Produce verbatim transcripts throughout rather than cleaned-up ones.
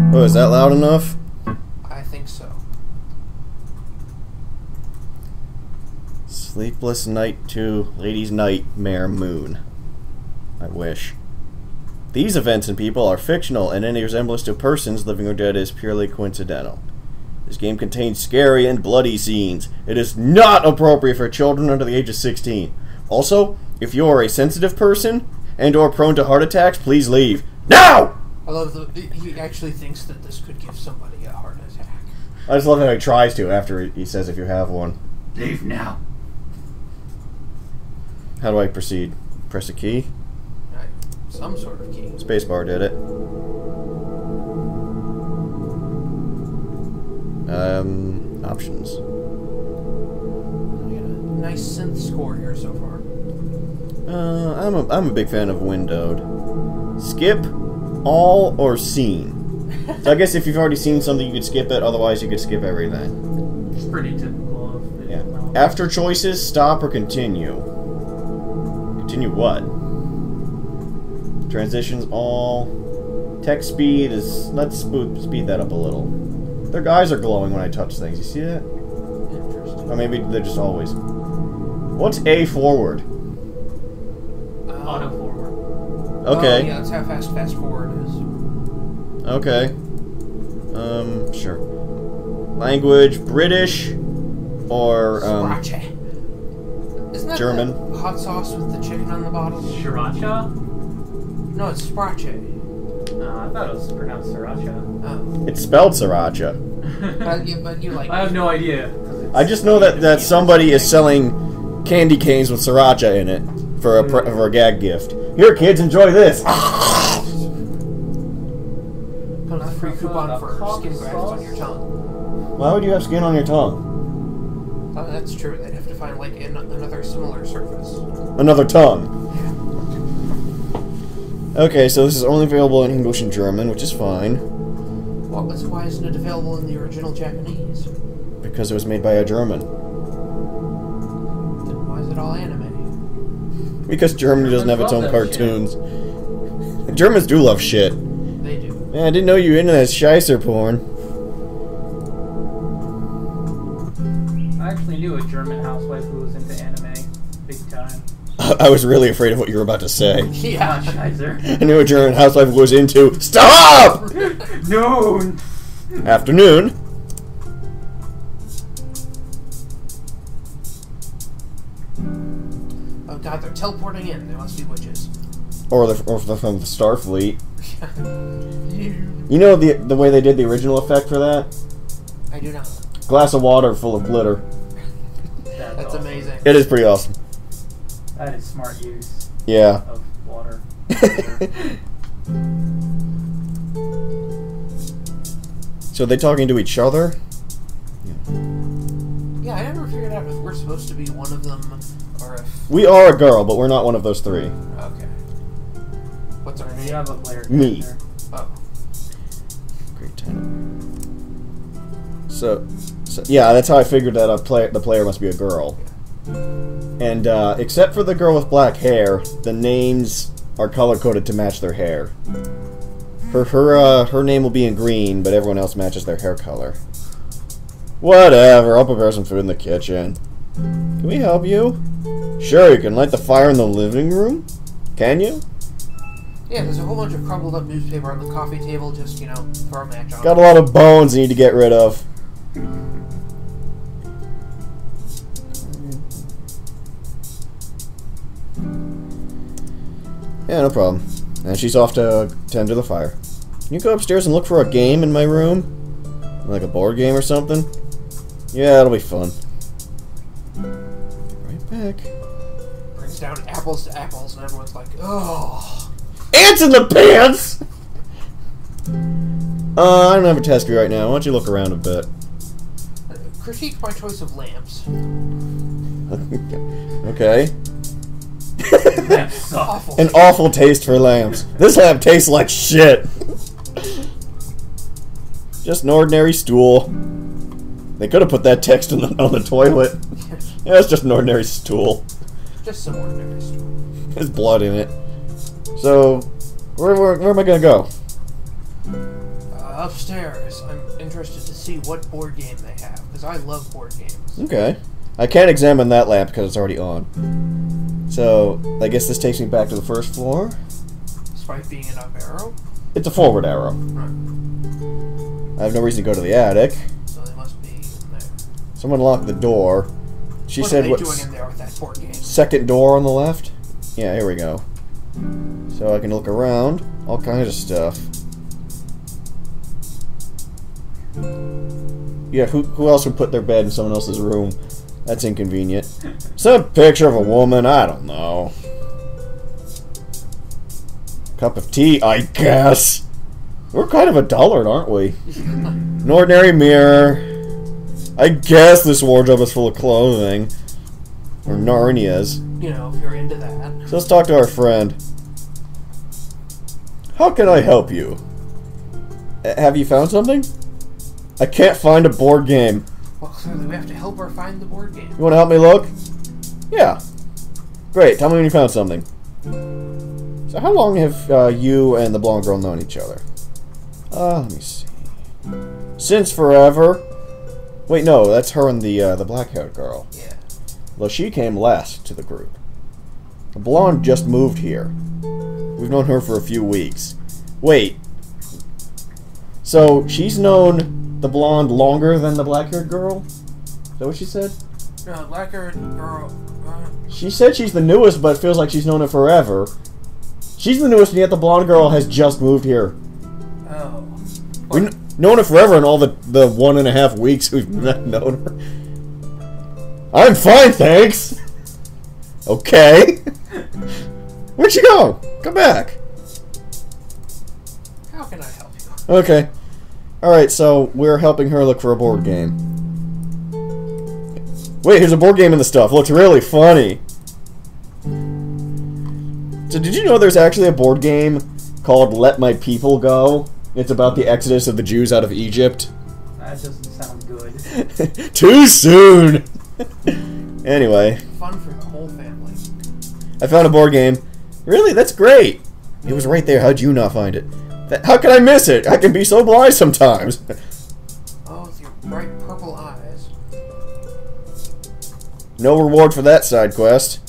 Oh, is that loud enough? I think so. Sleepless Night two, Ladies' Nightmare Moon. I wish. These events and people are fictional, and any resemblance to persons, living or dead, is purely coincidental. This game contains scary and bloody scenes. It is not appropriate for children under the age of sixteen. Also, if you are a sensitive person and or prone to heart attacks, please leave. Now! I love the... He actually thinks that this could give somebody a heart attack. I just love how he tries to after he says if you have one. Leave now. How do I proceed? Press a key? Right. Some sort of key. Spacebar did it. Um, options. We got a nice synth score here so far. Uh, I'm a, I'm a big fan of windowed. Skip, all, or scene. So I guess if you've already seen something, you could skip it. Otherwise, you could skip everything. It's pretty typical of the Yeah. novel. After choices, stop or continue. Continue what? Transitions, all. Text speed is... Let's speed that up a little. Their eyes are glowing when I touch things. You see that? Interesting. Or maybe they're just always... What's A forward? Um, Auto forward. Okay. Oh, yeah, that's how fast fast forward is. Okay. Um, sure. Language, British, or, um... Sriracha. Isn't that German. the hot sauce with the chicken on the bottom? Sriracha? No, it's sriracha. No, I thought it was pronounced sriracha. Oh. It's spelled sriracha. But you, but you like... I have no idea. I just know that, that somebody is selling candy canes with sriracha in it for a, pr for a gag gift. Here, kids, enjoy this! Put a free coupon for skin grafts on your tongue. Why would you have skin on your tongue? Oh, that's true. They'd have to find, like, an another similar surface. Another tongue. Okay, so this is only available in English and German, which is fine. Well, that's why isn't it available in the original Japanese? Because it was made by a German. Then why is it all anime? Because Germany doesn't have its own Germans love that cartoons. Germans do love shit. They do. Man, I didn't know you were into that Scheisser porn. I actually knew a German housewife who was into anime big time. I was really afraid of what you were about to say. Yeah. Scheiser. I knew a German housewife was into... Stop! No! Afternoon. Oh god, they're teleporting in. They must be witches. Or the, or the, from the Starfleet. You know the the way they did the original effect for that? I do not. Glass of water full of glitter. That's, That's awesome. amazing. It is pretty awesome. That is smart use Yeah. of water. So are they talking to each other? Yeah, I never figured out if we're supposed to be one of them or if... We are a girl, but we're not one of those three. Okay. What's our You name? have a player Me. character. Oh. Great time. So, so, yeah, that's how I figured that a play, the player must be a girl. And, uh, except for the girl with black hair, the names are color-coded to match their hair. Her, her, uh, her name will be in green, but everyone else matches their hair color. Whatever, I'll prepare some food in the kitchen. Can we help you? Sure, you can light the fire in the living room? Can you? Yeah, there's a whole bunch of crumpled up newspaper on the coffee table. Just, you know, throw a match on. Got a lot of bones you need to get rid of. Yeah, no problem. And she's off to tend to the fire. Can you go upstairs and look for a game in my room? Like a board game or something? Yeah, it'll be fun. Right back. Brings down apples to apples, and everyone's like, oh. Ants in the pants! Uh, I don't have a test for you right now. Why don't you look around a bit? Uh, critique my choice of lamps. Okay. That sucks. Awful. An awful taste for lamps. This lamp tastes like shit. Just an ordinary stool. They could have put that text on the, on the toilet. Yeah, it's just an ordinary stool. Just some ordinary stool. There's blood in it. So, where, where, where am I gonna go? upstairs. I'm interested to see what board game they have, because I love board games. Okay. I can't examine that lamp because it's already on. So, I guess this takes me back to the first floor. Despite being an up arrow? It's a forward arrow. Right. I have no reason to go to the attic. So they must be in there. Someone locked the door. She what said are they what? doing in there with that board game? Second door on the left? Yeah, here we go. So I can look around. All kinds of stuff. Yeah, who, who else would put their bed in someone else's room? That's inconvenient. Some picture of a woman, I don't know. Cup of tea, I guess. We're kind of a dullard, aren't we? An ordinary mirror. I guess this wardrobe is full of clothing. Or Narnia's. You know, if you're into that. So let's talk to our friend. How can I help you? Uh, have you found something? I can't find a board game. Well, clearly we have to help her find the board game. You want to help me look? Yeah. Great, tell me when you found something. So how long have uh, you and the blonde girl known each other? Uh, let me see. Since forever. Wait, no, that's her and the uh, the black-haired girl. Yeah. Well, she came last to the group. The blonde just moved here. We've known her for a few weeks. Wait. So, she's known the blonde longer than the black-haired girl? Is that what she said? No, black-haired girl... Uh, She said she's the newest, but it feels like she's known it forever. She's the newest, and yet the blonde girl has just moved here. oh. We've known her forever in all the, the one and a half weeks we've known her. I'm fine, thanks! Okay. Where'd she go? Come back. How can I help you? Okay. Alright, so we're helping her look for a board game. Wait, here's a board game in the stuff. Looks really funny. So did you know there's actually a board game called Let My People Go? It's about the exodus of the Jews out of Egypt. That doesn't sound good. Too soon! Anyway. Fun for the whole family. I found a board game. Really? That's great! It was right there. How'd you not find it? That, how can I miss it? I can be so blind sometimes. Oh, with your bright purple eyes. No reward for that side quest.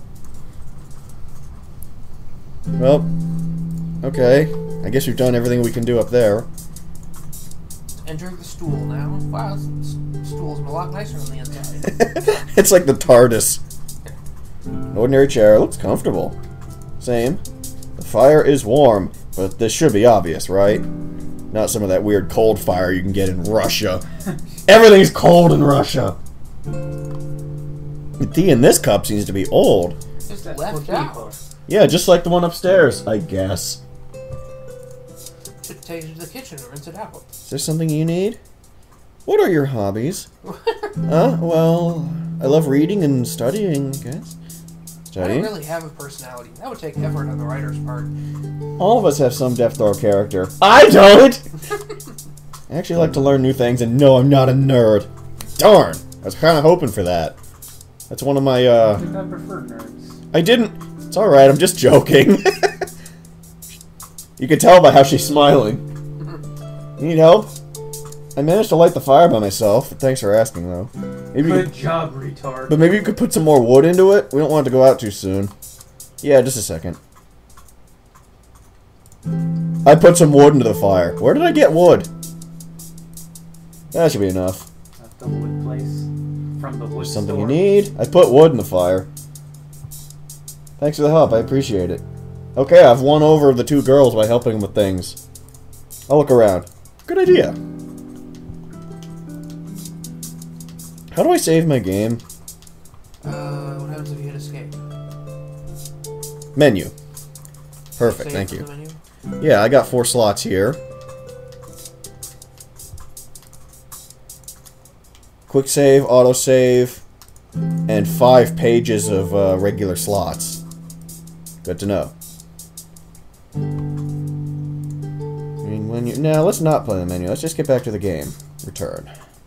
Well, okay. I guess we've done everything we can do up there. Enter the stool now. Wow, this stool's a lot nicer on the inside. It's like the TARDIS. An ordinary chair. Looks comfortable. Same. The fire is warm, but this should be obvious, right? Not some of that weird cold fire you can get in Russia. Everything's cold in Russia. The tea in this cup seems to be old. Just That's left for out. people. Yeah, just like the one upstairs, I guess. Should take it to the kitchen and rinse it out. Is there something you need? What are your hobbies? Huh? Well, I love reading and studying, I guess. I Studying? don't really have a personality. That would take effort on the writer's part. All of us have some depth to our character. I don't! I actually like to learn new things, and no, I'm not a nerd. Darn! I was kind of hoping for that. That's one of my, uh... I think I prefer nerds. I didn't... It's alright, I'm just joking. You can tell by how she's smiling. You need help? I managed to light the fire by myself. Thanks for asking, though. Maybe you Good could, job, retard. but maybe you could put some more wood into it? We don't want it to go out too soon. Yeah, just a second. I put some wood into the fire. Where did I get wood? That should be enough. At the wood place. From the wood There's something store. you need. I put wood in the fire. Thanks for the help. I appreciate it. Okay, I've won over the two girls by helping them with things. I'll look around. Good idea. How do I save my game? Uh, what happens if you hit escape? Menu. Perfect, Save thank from you. the menu? Yeah, I got four slots here. Quick save, auto save, and five pages of uh, regular slots. Good to know. Main menu. Now, let's not play the menu. Let's just get back to the game. Return.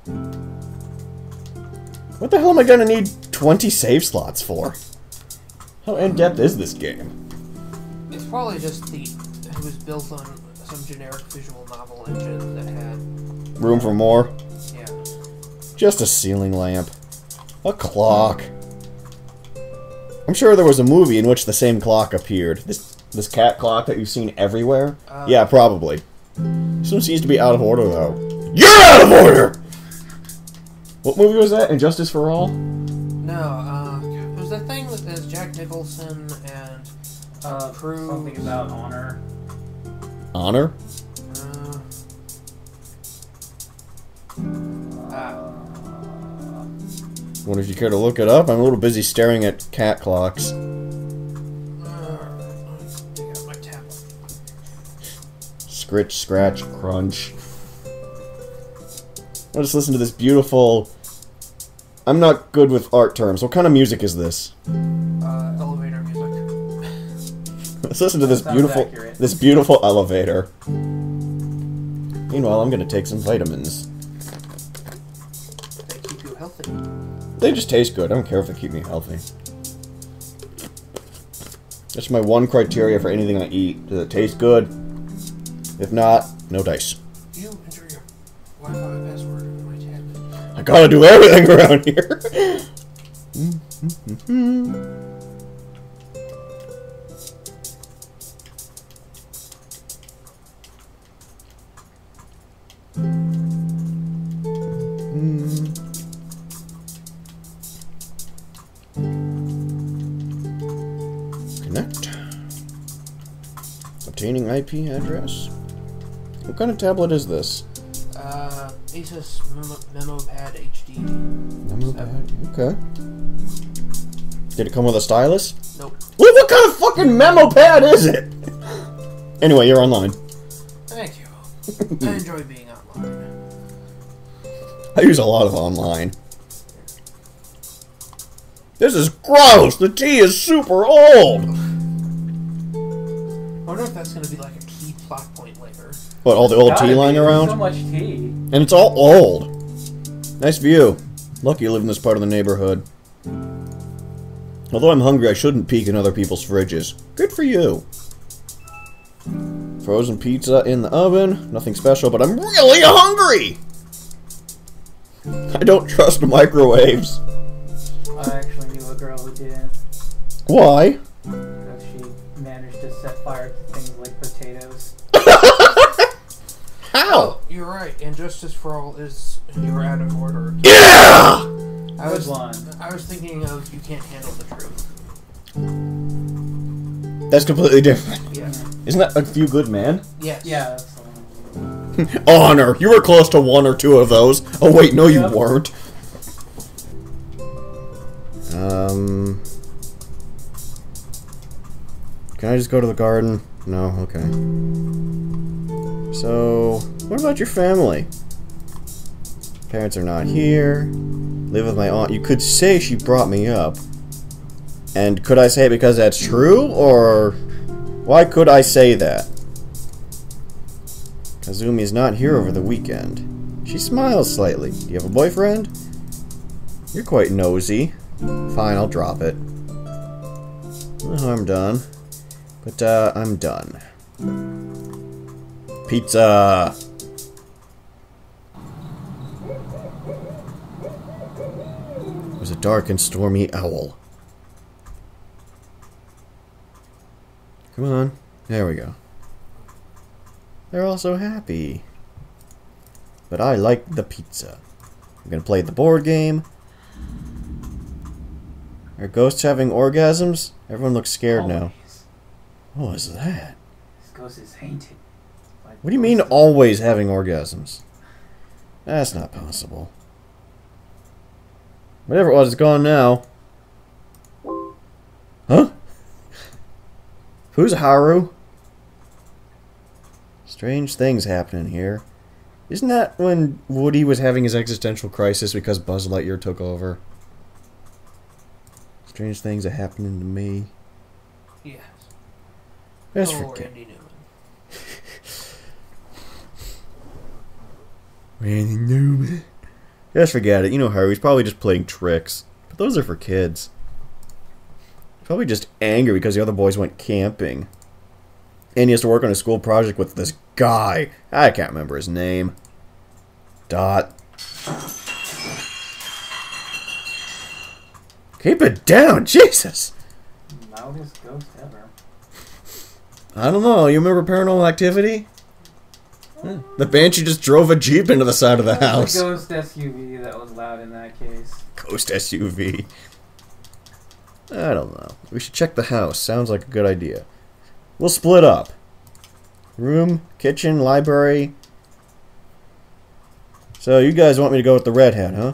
What the hell am I gonna need twenty save slots for? How in-depth is this game? It's probably just the... It was built on some generic visual novel engine that had room for more. Yeah. Just a ceiling lamp. A clock. I'm sure there was a movie in which the same clock appeared. This this cat clock that you've seen everywhere? Uh, yeah, probably. This one seems to be out of order, though. You're out of order! What movie was that? Injustice for All? No, uh, it was that thing that has Jack Nicholson and uh, Prue. Something about honor. Honor? Uh, uh, Wonder if you care to look it up? I'm a little busy staring at cat clocks. Scritch, scratch, crunch. I'll just listen to this beautiful... I'm not good with art terms. What kind of music is this? Uh, elevator music. Let's listen to this beautiful, accurate. this beautiful elevator. Meanwhile, I'm gonna take some vitamins. They keep you healthy. They just taste good. I don't care if they keep me healthy. That's my one criteria for anything I eat. Does it taste good? If not, no dice. You enter your Wi-Fi password in my tab. I gotta do everything around here. Connect. Obtaining I P address. What kind of tablet is this? Uh, Asus Memo, Memo Pad H D. Memo Pad? Okay. Did it come with a stylus? Nope. Well, what kind of fucking memo pad is it? Anyway, you're online. Thank you. I enjoy being online. I use a lot of online. This is gross! The tea is super old! I wonder if that's gonna be like a key plot point later. What, all the old Gotta tea lying be, there's around? so much tea. And it's all old. Nice view. Lucky you live in this part of the neighborhood. Although I'm hungry, I shouldn't peek in other people's fridges. Good for you. Frozen pizza in the oven. Nothing special, but I'm really hungry! I don't trust microwaves. I actually knew a girl who didn't. Why? Because she managed to set fire to things like potatoes. How? Oh, you're right. Injustice for All is you're out of order. Yeah! I was one. I was thinking of You Can't Handle the Truth. That's completely different. Yeah. Isn't that A Few Good Men? Yes. Yeah, that's the one. Honor! You were close to one or two of those. Oh wait, no you Yep. weren't. Um... Can I just go to the garden? No? Okay. So, what about your family? Parents are not here. Live with my aunt. You could say she brought me up. And could I say it because that's true? Or why could I say that? Kazumi's not here over the weekend. She smiles slightly. Do you have a boyfriend? You're quite nosy. Fine, I'll drop it. Oh, I'm done. But, uh, I'm done. Pizza! It was a dark and stormy owl. Come on. There we go. They're all so happy. But I like the pizza. I'm gonna play the board game. Are ghosts having orgasms? Everyone looks scared now. What was that? This ghost is haunted. Like What do you mean always having orgasms? That's not possible. Whatever it was, it's gone now. Huh? Who's Haru? Strange things happening here. Isn't that when Woody was having his existential crisis because Buzz Lightyear took over? Strange things are happening to me. Yes. Let's Oh, forget. Randy Newman. Randy Newman. Just forget it. You know Haru, he's probably just playing tricks. But those are for kids. He's probably just angry because the other boys went camping. And he has to work on a school project with this guy. I can't remember his name. Dot. Keep it down, Jesus! Loudest ghost ever. I don't know. You remember Paranormal Activity? Yeah. The Banshee just drove a Jeep into the side of the That house. was a ghost S U V that was loud in that case. Ghost S U V. I don't know. We should check the house. Sounds like a good idea. We'll split up. Room, kitchen, library. So you guys want me to go with the redhead, huh?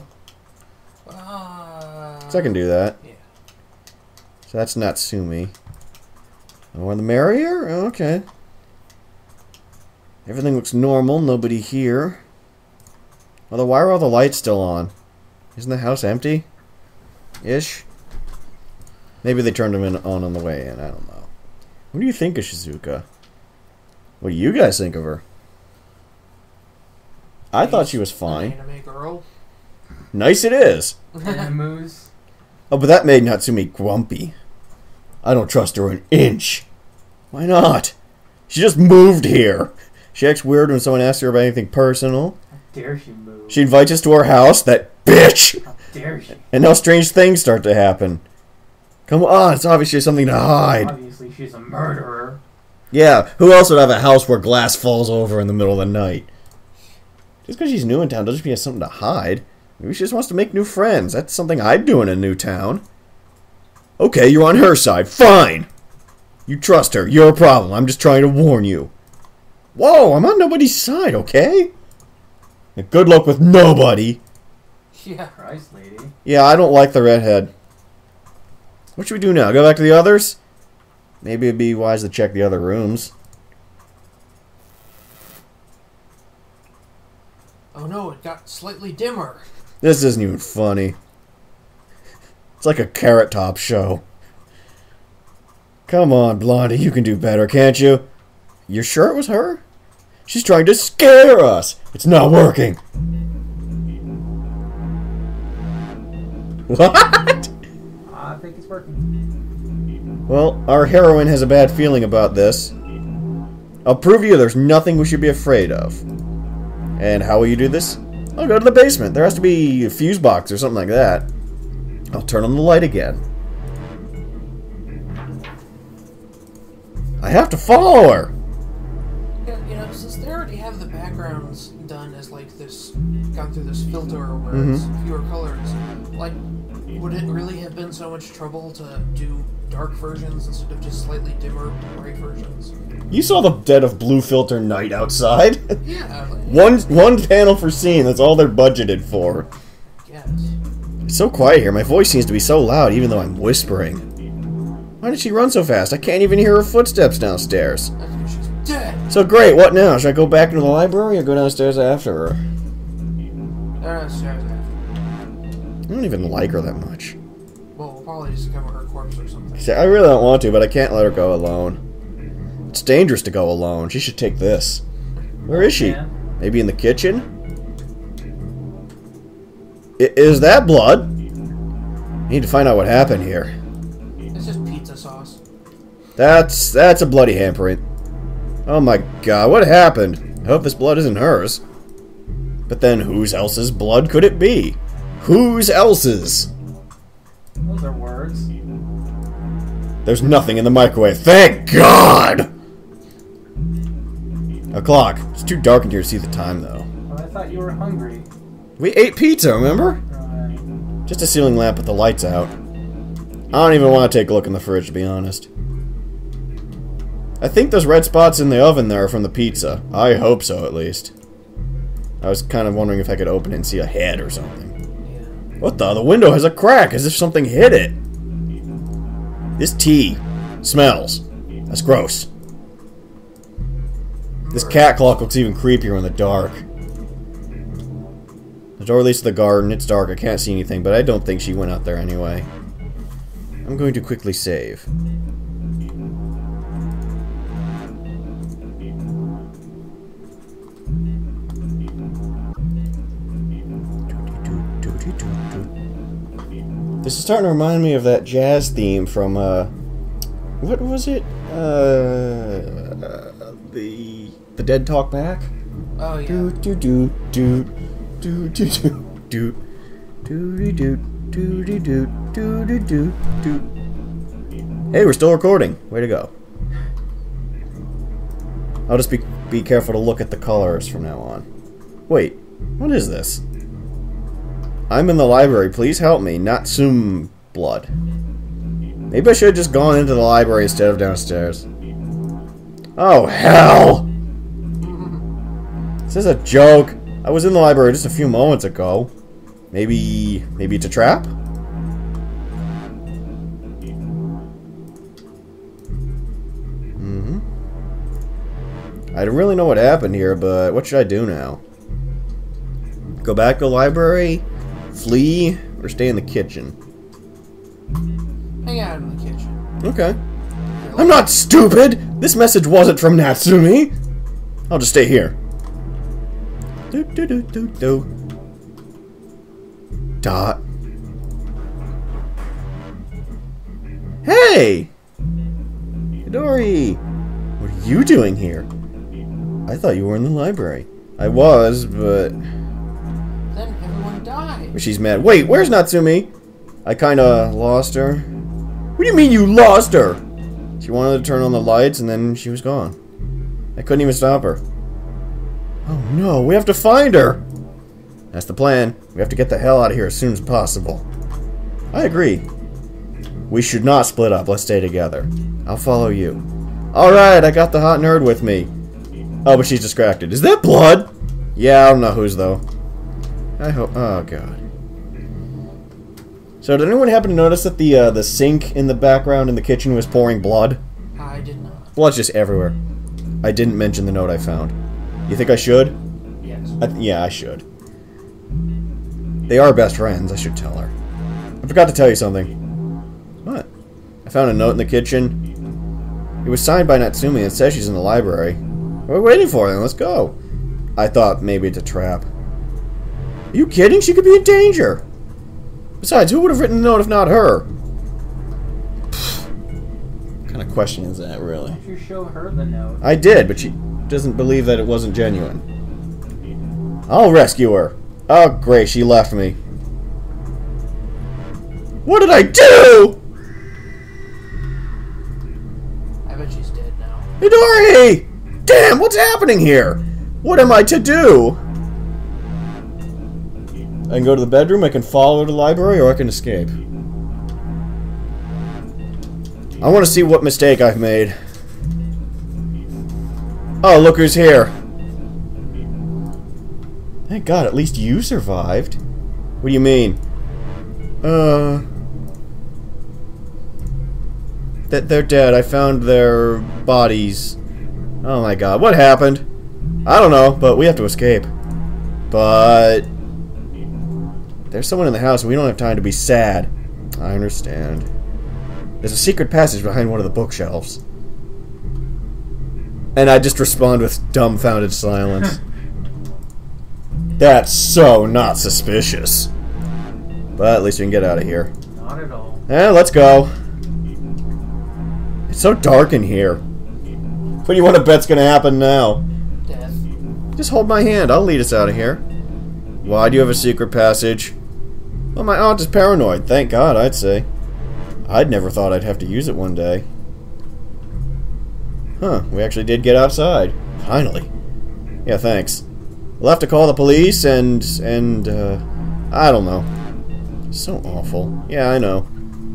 Uh, So I can do that. Yeah. So that's Natsumi. The more the merrier? Okay. Everything looks normal. Nobody here. Although, why are all the lights still on? Isn't the house empty? Ish? Maybe they turned them in on on the way in. I don't know. What do you think of Shizuka? What do you guys think of her? I thought she was fine. Anime girl. Nice it is. Animus. Oh, but that made Natsumi grumpy. I don't trust her an inch. Why not? She just moved here. She acts weird when someone asks her about anything personal. How dare she move? She invites us to her house. That bitch! How dare she? And now strange things start to happen. Come on, it's obviously something to hide. Obviously, she's a murderer. Yeah, who else would have a house where glass falls over in the middle of the night? Just because she's new in town doesn't mean she has something to hide. Maybe she just wants to make new friends. That's something I'd do in a new town. Okay, you're on her side. Fine! You trust her. You're a problem. I'm just trying to warn you. Whoa, I'm on nobody's side, okay? And good luck with nobody. Yeah. Christ, lady. Yeah, I don't like the redhead. What should we do now? Go back to the others? Maybe it'd be wise to check the other rooms. Oh no, it got slightly dimmer. This isn't even funny. It's like a Carrot Top show. Come on, Blondie, you can do better, can't you? You're sure it was her? She's trying to scare us! It's not working! What? I think it's working. Well, our heroine has a bad feeling about this. I'll prove to you there's nothing we should be afraid of. And how will you do this? I'll go to the basement. There has to be a fuse box or something like that. I'll turn on the light again. I have to follow her! Yeah, you know, since they already have the backgrounds done as like this, gone through this filter where Mhm. it's fewer colors, like, would it really have been so much trouble to do dark versions instead of just slightly dimmer, bright versions? You saw the dead of blue filter night outside. Yeah. Like, one one panel per scene, that's all they're budgeted for. yes. It's so quiet here, my voice seems to be so loud even though I'm whispering. Why did she run so fast? I can't even hear her footsteps downstairs. That's because she's dead. So great, what now? Should I go back into the library or go downstairs after her? They're downstairs after. I don't even like her that much. Well, we'll probably just cover her corpse or something. See, I really don't want to, but I can't let her go alone. It's dangerous to go alone. She should take this. Where is she? Yeah. Maybe in the kitchen? I- is that blood? I need to find out what happened here. It's just pizza sauce. That's that's a bloody handprint. Oh my god, what happened? I hope this blood isn't hers. But then whose else's blood could it be? Whose else's? Those are words. There's nothing in the microwave. Thank God! A clock. It's too dark in here to see the time, though. Well, I thought you were hungry. We ate pizza, remember? Right. Just a ceiling lamp with the lights out. I don't even want to take a look in the fridge, to be honest. I think those red spots in the oven there are from the pizza. I hope so, at least. I was kind of wondering if I could open it and see a head or something. Yeah. What the? The window has a crack, as if something hit it. This tea smells. That's gross. This cat clock looks even creepier in the dark. The door leads to the garden. It's dark. I can't see anything, but I don't think she went out there anyway. I'm going to quickly save. This is starting to remind me of that jazz theme from, uh... what was it? Uh... the the dead talk back. Oh yeah. Do do do do do do do do do do do do do do do do. Hey, we're still recording. Way to go. I'll just be be careful to look at the colors from now on. Wait, what is this? I'm in the library. Please help me. Not some blood. Maybe I should have just gone into the library instead of downstairs. Oh, hell! Is this a joke? I was in the library just a few moments ago. Maybe... maybe it's a trap? Mm-hmm. I don't really know what happened here, but what should I do now? Go back to the library? Flee? Or stay in the kitchen? Hang out in the kitchen. Okay. I'm not stupid! This message wasn't from Natsumi! I'll just stay here. Do do do do do. Dot. Hey! Hidori! What are you doing here? I thought you were in the library. I was, but... Then everyone died. She's mad. Wait, where's Natsumi? I kinda lost her. What do you mean you lost her? She wanted to turn on the lights and then she was gone. I couldn't even stop her. Oh no, we have to find her! That's the plan. We have to get the hell out of here as soon as possible. I agree. We should not split up. Let's stay together. I'll follow you. Alright, I got the hot nerd with me. Oh, but she's distracted. Is that blood? Yeah, I don't know whose though. I hope... oh god. So, did anyone happen to notice that the uh, the sink in the background in the kitchen was pouring blood? I did not. Blood's just everywhere. I didn't mention the note I found. You think I should? Yes. I th yeah, I should. They are best friends. I should tell her. I forgot to tell you something. What? I found a note in the kitchen. It was signed by Natsumi and it says she's in the library. What are we waiting for then? Let's go. I thought maybe it's a trap. Are you kidding? She could be in danger. Besides, who would have written the note if not her? What kind of question is that, really? You show her the note. I did, but she doesn't believe that it wasn't genuine. I'll rescue her. Oh, great, she left me. What did I do? I bet she's dead now. Hidori! Damn, what's happening here? What am I to do? I can go to the bedroom, I can follow the library, or I can escape. I want to see what mistake I've made. Oh, look who's here. Thank God, at least you survived. What do you mean? Uh... That they're dead. I found their bodies. Oh my God, what happened? I don't know, but we have to escape. But... there's someone in the house and we don't have time to be sad. I understand. There's a secret passage behind one of the bookshelves. And I just respond with dumbfounded silence. That's so not suspicious. But at least we can get out of here. Not at all. Eh, let's go. It's so dark in here. What do you want to bet's gonna happen now? Death. Just hold my hand, I'll lead us out of here. Why do you have a secret passage? Well, my aunt is paranoid, thank God, I'd say. I'd never thought I'd have to use it one day. Huh, we actually did get outside. Finally. Yeah, thanks. We'll have to call the police and... and, uh... I don't know. So awful. Yeah, I know.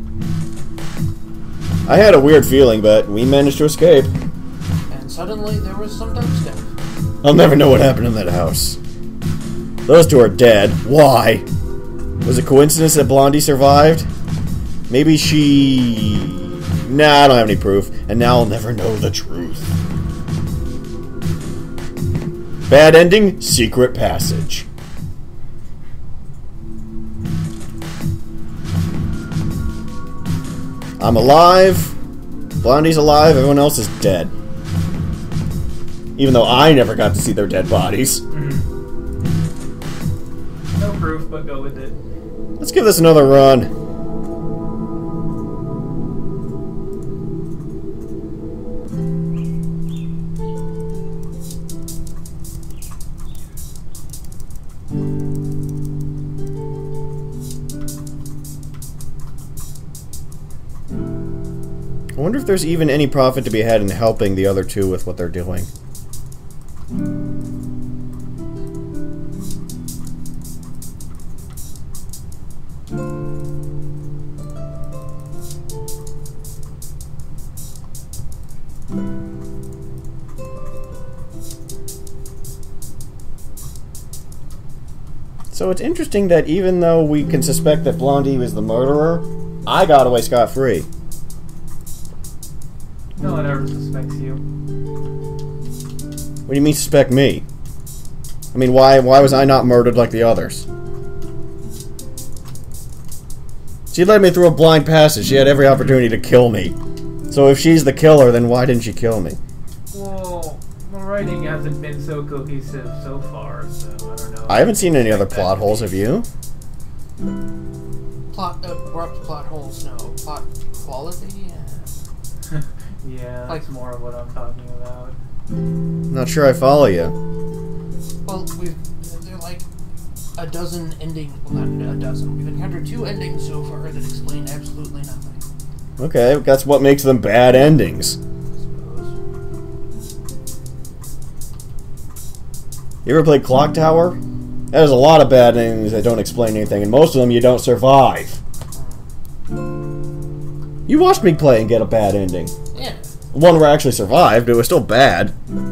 I had a weird feeling, but we managed to escape. And suddenly there was some dubstep. I'll never know what happened in that house. Those two are dead. Why? Was it coincidence that Blondie survived? Maybe she... Nah, I don't have any proof. And now I'll never know the truth. Bad ending, secret passage. I'm alive. Blondie's alive. Everyone else is dead. Even though I never got to see their dead bodies. Mm-hmm. No proof, but go with it. Let's give this another run. wonder if there's even any profit to be had in helping the other two with what they're doing. So it's interesting that even though we can suspect that Blondie was the murderer, I got away scot-free. No one ever suspects you. What do you mean suspect me? I mean, why why was I not murdered like the others? She led me through a blind passage. She had every opportunity to kill me. So if she's the killer, then why didn't she kill me? Well, the writing hasn't been so cohesive so far, so I don't know. I haven't seen any other plot holes, have you? Plot, abrupt plot holes, no. Plot quality? Yeah. Yeah, that's more of what I'm talking about. Not sure I follow you. Well, we've... There are like a dozen ending... Well, not a dozen. We've encountered two endings so far that explain absolutely nothing. Okay, that's what makes them bad endings. I suppose. You ever played Clock Tower? There's a lot of bad endings that don't explain anything, and most of them you don't survive. You watched me play and get a bad ending. Yeah. One where I actually survived, it was still bad.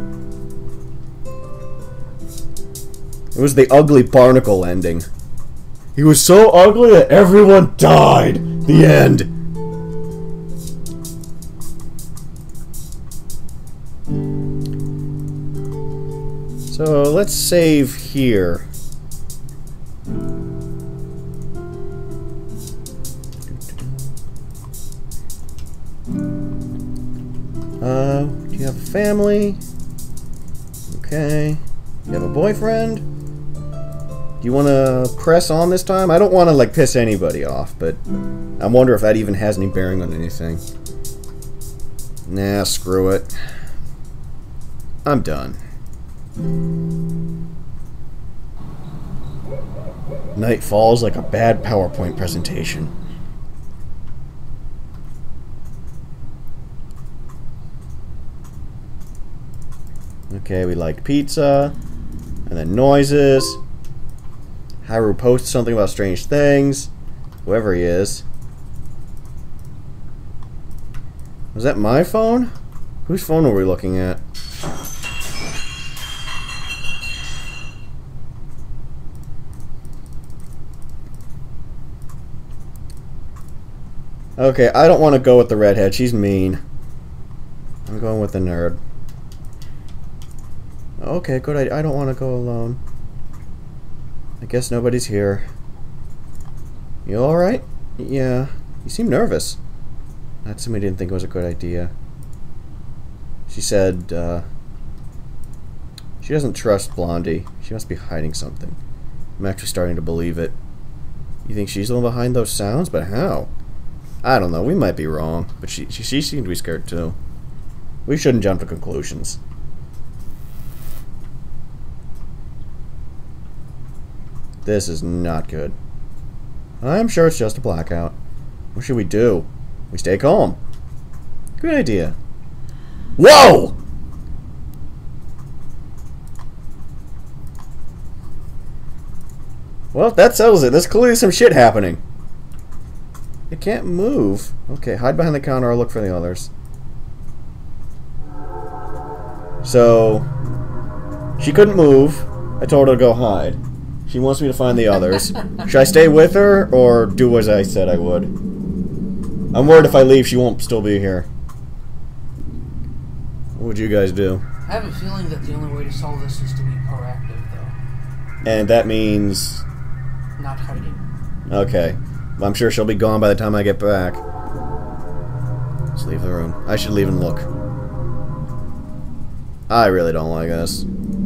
It was the ugly barnacle ending. He was so ugly that everyone died! The end! So, let's save here. Uh, do you have a family? Okay. You have a boyfriend? Do you want to press on this time? I don't want to, like, piss anybody off, but I wonder if that even has any bearing on anything. Nah, screw it. I'm done. Night falls like a bad PowerPoint presentation. Okay, we like pizza, and then noises. Haru posts something about strange things. Whoever he is. Was that my phone? Whose phone were we looking at? Okay, I don't want to go with the redhead. She's mean. I'm going with the nerd. Okay, good. I, I don't want to go alone. I guess nobody's here. You alright? Yeah. You seem nervous. Not somebody didn't think it was a good idea. She said, uh... she doesn't trust Blondie. She must be hiding something. I'm actually starting to believe it. You think she's the one behind those sounds? But how? I don't know. We might be wrong. But she, she, she seemed to be scared too. We shouldn't jump to conclusions. This is not good. I'm sure it's just a blackout. What should we do? We stay calm. Good idea. Whoa! Well, that settles it. There's clearly some shit happening. It can't move. Okay, hide behind the counter. I'll look for the others. So, she couldn't move. I told her to go hide. She wants me to find the others. Should I stay with her, or do as I said I would? I'm worried if I leave, she won't still be here. What would you guys do? I have a feeling that the only way to solve this is to be proactive, though. And that means... not hiding. Okay. I'm sure she'll be gone by the time I get back. Let's leave the room. I should leave and look. I really don't like this.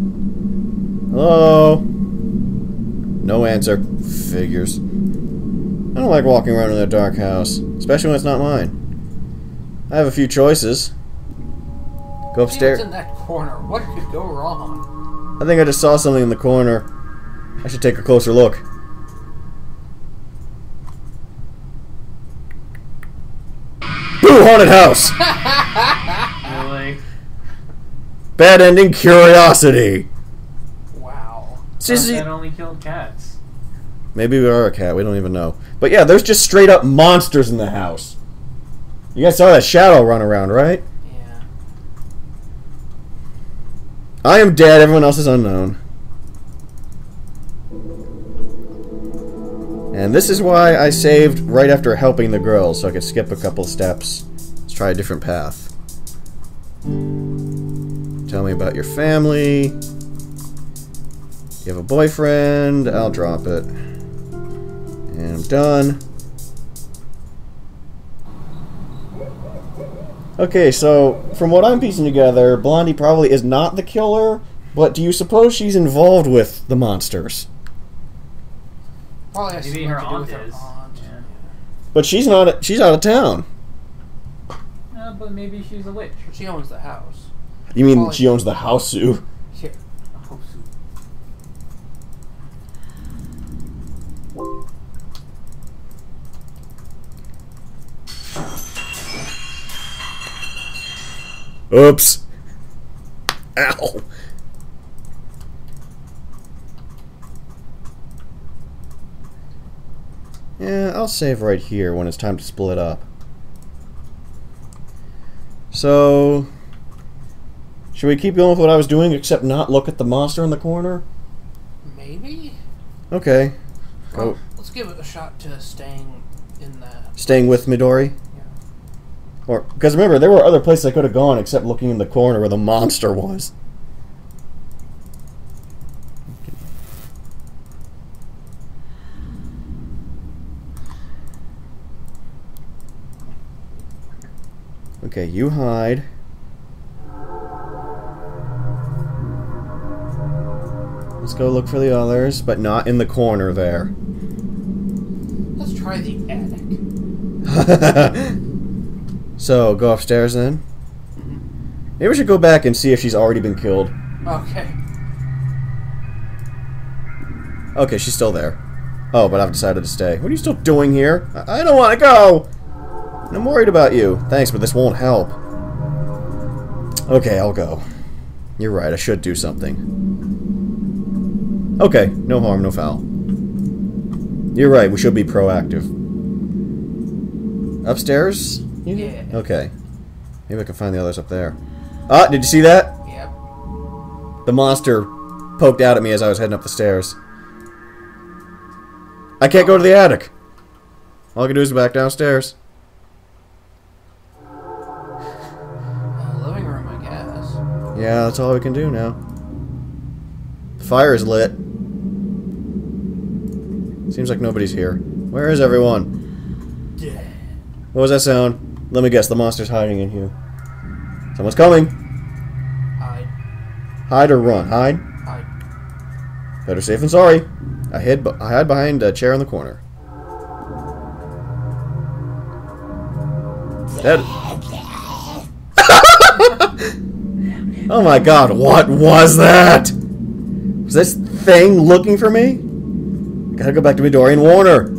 Hello? No answer. Figures. I don't like walking around in a dark house, especially when it's not mine. I have a few choices. Go upstairs. What's in that corner? What could go wrong? I think I just saw something in the corner. I should take a closer look. Boo! haunted house. Really? Bad ending, curiosity. Wow. See, see, That only killed cats. maybe we are a cat. We don't even know. But yeah, there's just straight up monsters in the house. You guys saw that shadow run around, right? Yeah. I am dead. Everyone else is unknown. And this is why I saved right after helping the girls, so I could skip a couple steps. Let's try a different path. Tell me about your family. You have a boyfriend. I'll drop it. And I'm done. Okay, so from what I'm piecing together, Blondie probably is not the killer, but do you suppose she's involved with the monsters? Probably has Maybe something her to do aunt with her is. aunt. Yeah. But she's not. She's out of town. Uh, but maybe she's a witch. She owns the house. You mean Probably- she owns the house, Sue? Here. I hope so. Oops. Ow. Yeah, I'll save right here when it's time to split up. So, should we keep going with what I was doing except not look at the monster in the corner? Maybe? Okay. Well, Go. let's give it a shot to staying in that. Staying with Midori? Yeah. Or, because remember, there were other places I could have gone except looking in the corner where the monster was. Okay, you hide. Let's go look for the others, but not in the corner there. Let's try the attic. So, go upstairs then? Maybe we should go back and see if she's already been killed. Okay. Okay, she's still there. Oh, but I've decided to stay. What are you still doing here? I, I don't want to go! I'm worried about you. Thanks, but this won't help. Okay, I'll go. You're right, I should do something. Okay, no harm, no foul. You're right, we should be proactive. Upstairs? You? Yeah. Okay. Maybe I can find the others up there. Ah, did you see that? Yep. The monster poked out at me as I was heading up the stairs. I can't go to the attic. All I can do is go back downstairs. Uh, living room, I guess. Yeah, that's all we can do now. The fire is lit. Seems like nobody's here. Where is everyone? Dead. What was that sound? Let me guess, the monster's hiding in here. Someone's coming. Hide. Hide or run? Hide? Hide. Better safe than sorry. I hid, I hide behind a chair in the corner. Dead. Oh my god, what was that? Was this thing looking for me? Gotta go back to Midori and warn her.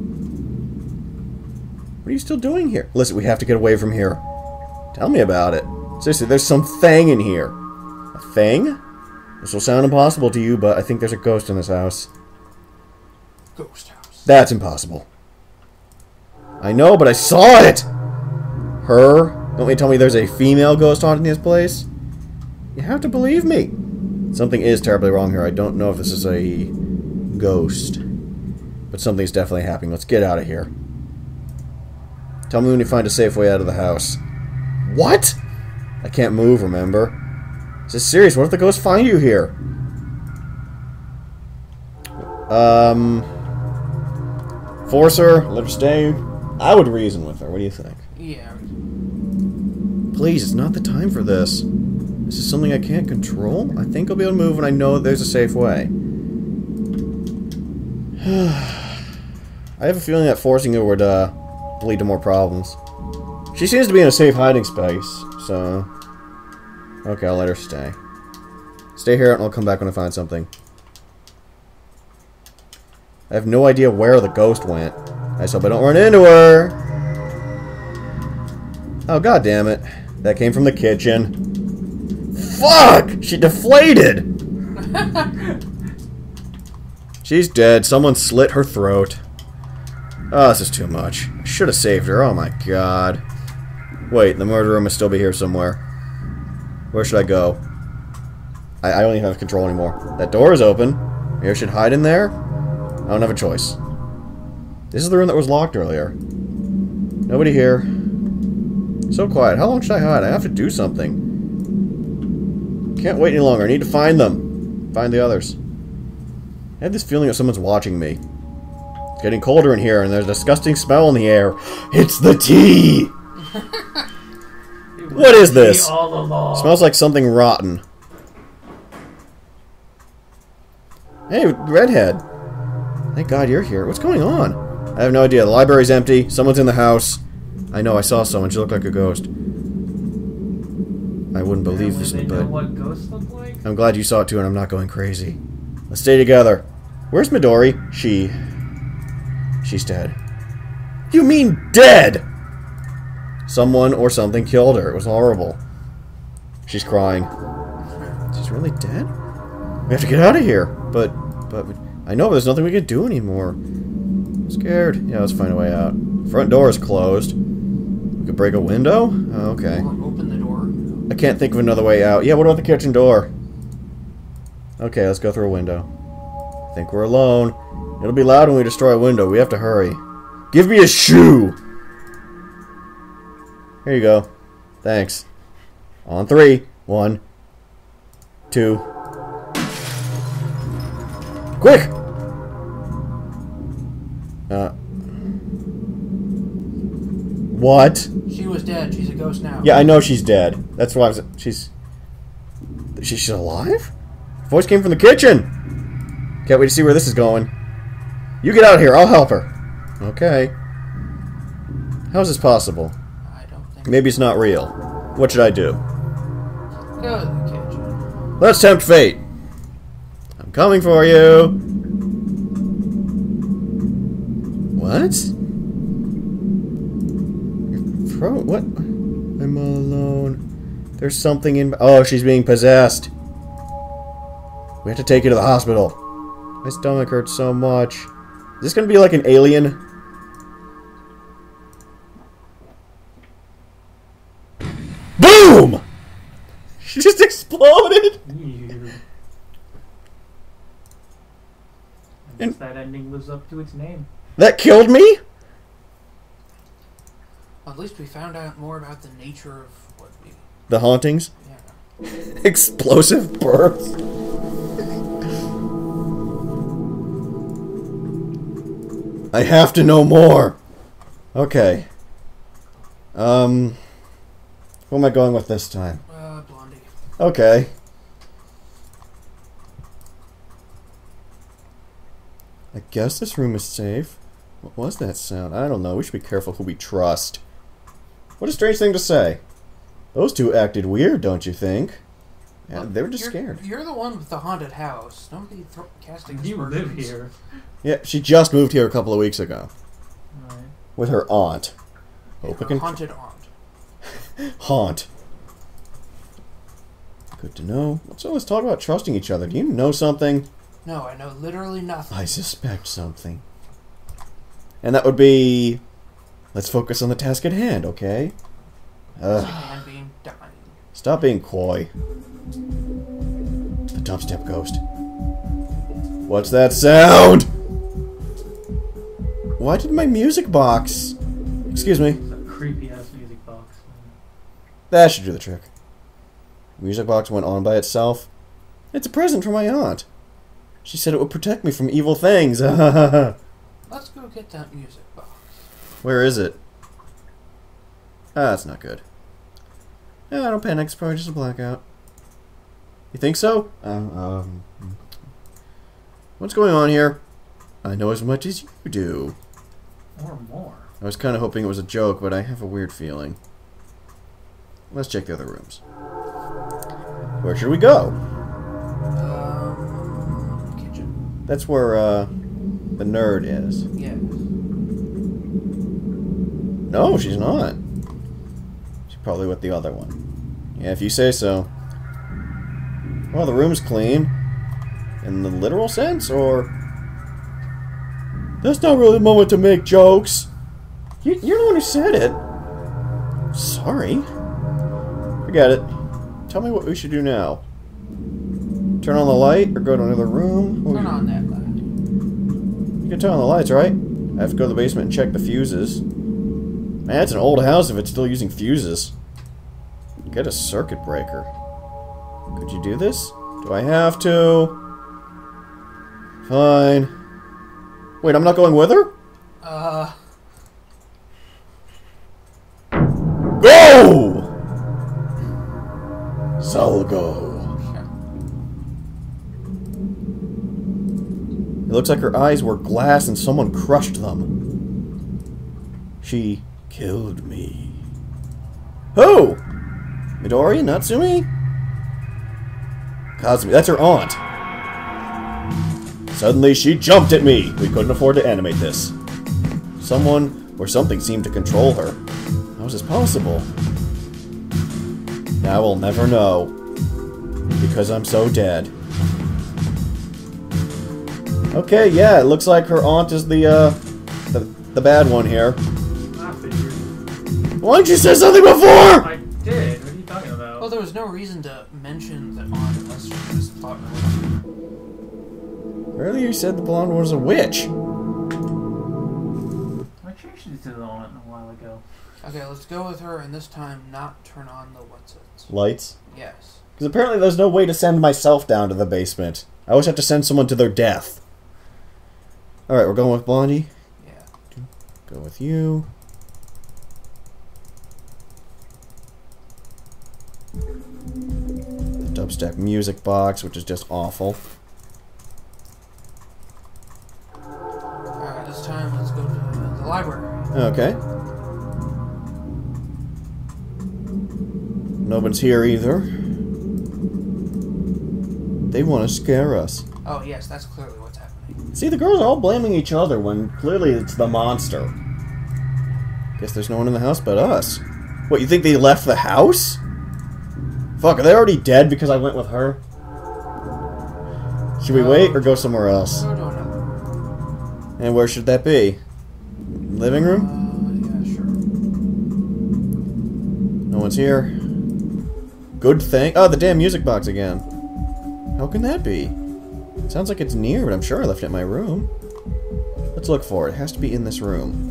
What are you still doing here? Listen, we have to get away from here. Tell me about it. Seriously, there's some thing in here. A thing? This will sound impossible to you, but I think there's a ghost in this house. Ghost house. That's impossible. I know, but I saw it! Her? Don't you tell me there's a female ghost haunting this place? You have to believe me. Something is terribly wrong here. I don't know if this is a ghost. But something's definitely happening. Let's get out of here. Tell me when you find a safe way out of the house. What? I can't move, remember? Is this serious? What if the ghosts find you here? Um... Force her? Let her stay? I would reason with her. What do you think? Yeah. Please, it's not the time for this. This is something I can't control. I think I'll be able to move when I know that there's a safe way. I have a feeling that forcing her would uh, lead to more problems. She seems to be in a safe hiding space, so... Okay, I'll let her stay. Stay here and I'll come back when I find something. I have no idea where the ghost went. I just hope I don't run into her. Oh, god damn it. That came from the kitchen. Fuck! She deflated! She's dead. Someone slit her throat. Oh, this is too much. I should have saved her. Oh my god. Wait, the murderer must still be here somewhere. Where should I go? I, I don't even have control anymore. That door is open. Maybe I should hide in there? I don't have a choice. This is the room that was locked earlier. Nobody here. So quiet. How long should I hide? I have to do something. Can't wait any longer. I need to find them. Find the others. I have this feeling that someone's watching me. It's getting colder in here, and there's a disgusting smell in the air. It's the tea! What is this? All along. Smells like something rotten. Hey, redhead. Thank God you're here. What's going on? I have no idea. The library's empty. Someone's in the house. I know, I saw someone. She looked like a ghost. I wouldn't believe this, they but... know what ghosts look like? I'm glad you saw it too, and I'm not going crazy. Let's stay together. Where's Midori? She... She's dead. You mean dead?! Someone or something killed her. It was horrible. She's crying. She's really dead? We have to get out of here. But, but, I know, but there's nothing we can do anymore. I'm scared. Yeah, let's find a way out. Front door is closed. We could break a window? Oh, okay. Or open the door. I can't think of another way out. Yeah, what about the kitchen door? Okay, let's go through a window. I think we're alone. It'll be loud when we destroy a window. We have to hurry. Give me a shoe! Here you go. Thanks. On three. One. Two. Quick! Uh. What? She was dead. She's a ghost now. Yeah, I know she's dead. That's why I was... She's... She's alive? Voice came from the kitchen! Can't wait to see where this is going. You get out of here. I'll help her. Okay. How is this possible? I don't think... Maybe it's not real. What should I do? Go to the kitchen. Let's tempt fate. I'm coming for you. What? Your throat? What? I'm all alone. There's something in... Oh, she's being possessed. We have to take you to the hospital. My stomach hurts so much. Is this going to be like an alien? Boom! She just exploded! Ew. I guess that ending lives up to its name. That killed me? At least we found out more about the nature of what we... The hauntings? Yeah. Explosive births. I have to know more. Okay. Um... Who am I going with this time? Uh, Blondie. Okay. I guess this room is safe. What was that sound? I don't know. We should be careful who we trust. What a strange thing to say. Those two acted weird, don't you think? Yeah, Well, they were just you're, scared. You're the one with the haunted house. Don't be th casting You live aspersions. here. Yeah, she just moved here a couple of weeks ago. Right. With her aunt. Hope Her I can... haunted aunt. Haunt. Good to know. Let's always talk about trusting each other. Do you know something? No, I know literally nothing. I suspect something. And that would be... Let's focus on the task at hand, okay? There's a Ugh. man being dying. Stop being coy. The dubstep ghost. What's that sound? Why did my music box... Excuse me. It's a creepy ass music box. That should do the trick. Music box went on by itself. It's a present from my aunt. She said it would protect me from evil things. Let's go get that music box. Where is it? Ah, that's not good. Yeah, don't panic. It's probably just a blackout. You think so? Uh, um, what's going on here? I know as much as you do. Or more. I was kind of hoping it was a joke, but I have a weird feeling. Let's check the other rooms. Where should we go? Um, kitchen. That's where, uh, the nerd is. Yeah. No, she's not. probably with the other one. Yeah, if you say so. Well, the room's clean. In the literal sense, or... That's not really the moment to make jokes. You, you're the one who said it. Sorry. Forget it. Tell me what we should do now. Turn on the light, or go to another room? Turn on that light. You can turn on the lights, right? I have to go to the basement and check the fuses. Man, it's an old house if it's still using fuses. Get a circuit breaker. Could you do this? Do I have to? Fine. Wait, I'm not going with her? Uh... Go! Salgo. It looks like her eyes were glass and someone crushed them. She killed me. Who? Midori? Natsumi? Kazumi. That's her aunt. Suddenly she jumped at me. We couldn't afford to animate this. Someone or something seemed to control her. How is this possible? Now we'll never know. Because I'm so dead. Okay, yeah, it looks like her aunt is the, uh, the, the bad one here. I figured. Why didn't you say something before? I did. What are you talking about? Well, there was no reason to mention the aunt unless you just thought her was. Earlier you said the blonde was a witch. I changed it to the aunt a while ago. Okay, let's go with her, and this time not turn on the what's-its. Lights? Yes. Because apparently there's no way to send myself down to the basement. I always have to send someone to their death. Alright, we're going with Blondie? Yeah. Go with you. The dubstep music box, which is just awful. Alright, this time let's go to the library. Okay. No one's here either. They want to scare us. Oh, yes, that's clearly what's happening. See, the girls are all blaming each other when clearly it's the monster. Guess there's no one in the house but us. What, you think they left the house? Fuck, are they already dead because I went with her? Should we Uh, wait or go somewhere else? Go to another room. And where should that be? Living room? Uh, yeah, sure. No one's here. Good thing. Oh, the damn music box again. How can that be? Sounds like it's near, but I'm sure I left it in my room. Let's look for it. It has to be in this room.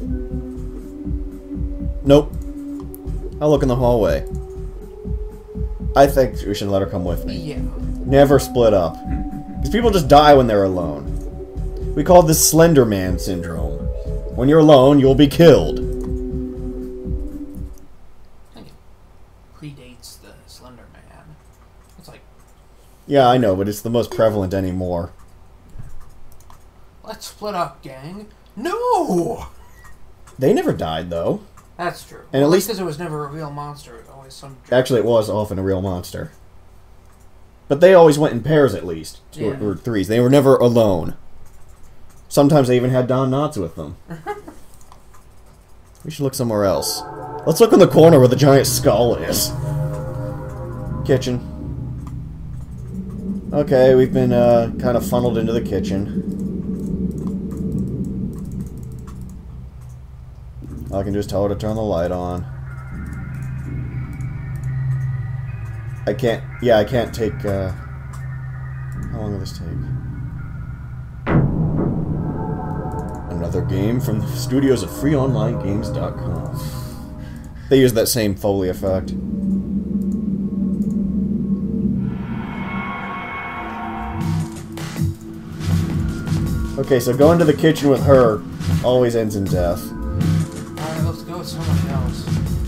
Nope. I'll look in the hallway. I think we should let her come with me. Yeah. Never split up. Because people just die when they're alone. We call this Slender Man syndrome. When you're alone, you'll be killed. I think it predates the Slender Man. It's like, Yeah, I know, but it's the most prevalent anymore. let's split up, gang. No! They never died, though. That's true. And well, at least- because it was never a real monster, it was always some... Actually, it was often a real monster. But they always went in pairs, at least. Two Yeah. or, or threes. They were never alone. Sometimes they even had Don Knotts with them. We should look somewhere else. Let's look in the corner where the giant skull is. Kitchen. Okay, we've been uh, kind of funneled into the kitchen. All I can do is tell her to turn the light on. I can't... Yeah, I can't take... Uh, how long will this take? Another game from the studios of free online games dot com. They use that same Foley effect. Okay, so going to the kitchen with her always ends in death. Alright, let's go with somebody else.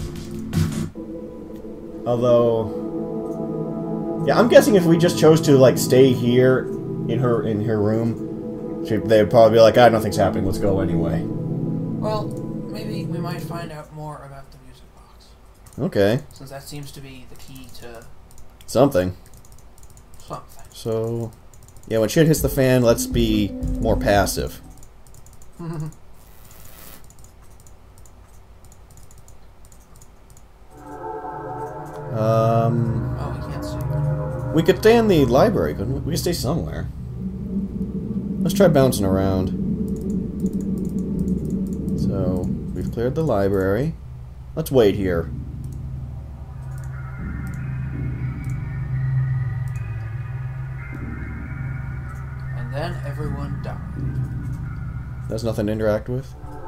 Although... Yeah, I'm guessing if we just chose to, like, stay here in her in her room, she, they'd probably be like, ah, nothing's happening, let's go anyway. Well, maybe we might find out more about the music box. Okay. Since that seems to be the key to Something. something. So... Yeah, when shit hits the fan, let's be more passive. Um... Oh, we can't see. We could stay in the library, couldn't we? We could stay somewhere. Let's try bouncing around. So, we've cleared the library. Let's wait here. And then everyone died. There's nothing to interact with?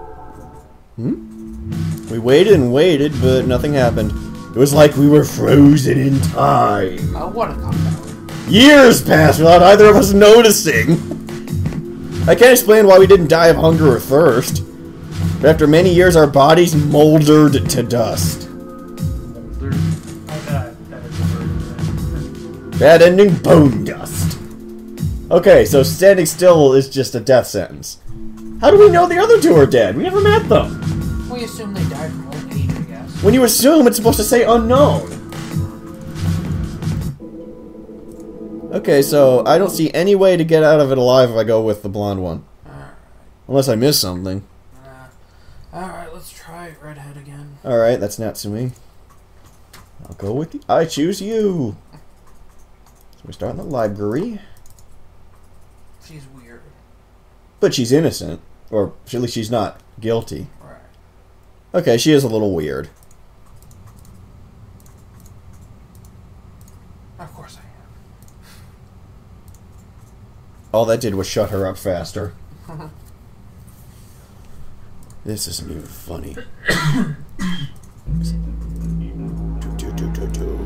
Hmm? We waited and waited, but nothing happened. It was like we were frozen in time. Oh, what a comeback. Years passed without either of us noticing. I can't explain why we didn't die of hunger or thirst. But after many years, our bodies moldered to dust. Bad ending, bone dust. Okay, so standing still is just a death sentence. How do we know the other two are dead? We never met them. We assume they died from old age, I guess. When you assume, it's supposed to say unknown. Okay, so I don't see any way to get out of it alive if I go with the blonde one. Alright. Unless I miss something. Uh, Alright, let's try redhead again. Alright, that's Natsumi. I'll go with you. I choose you. So we start in the library. She's weird. But she's innocent. Or at least she's not guilty. Right. Okay, she is a little weird. Of course I am. All that did was shut her up faster. This isn't even funny. do, do, do, do.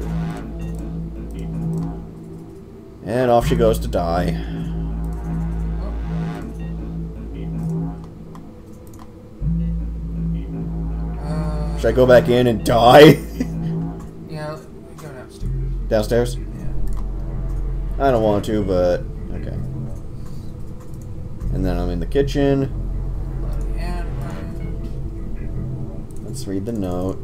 And off she goes to die. Uh, Should I go back in and die? yeah, we go downstairs. Downstairs? Yeah. I don't want to, but okay. And then I'm in the kitchen. Bloody handprint. Let's read the note.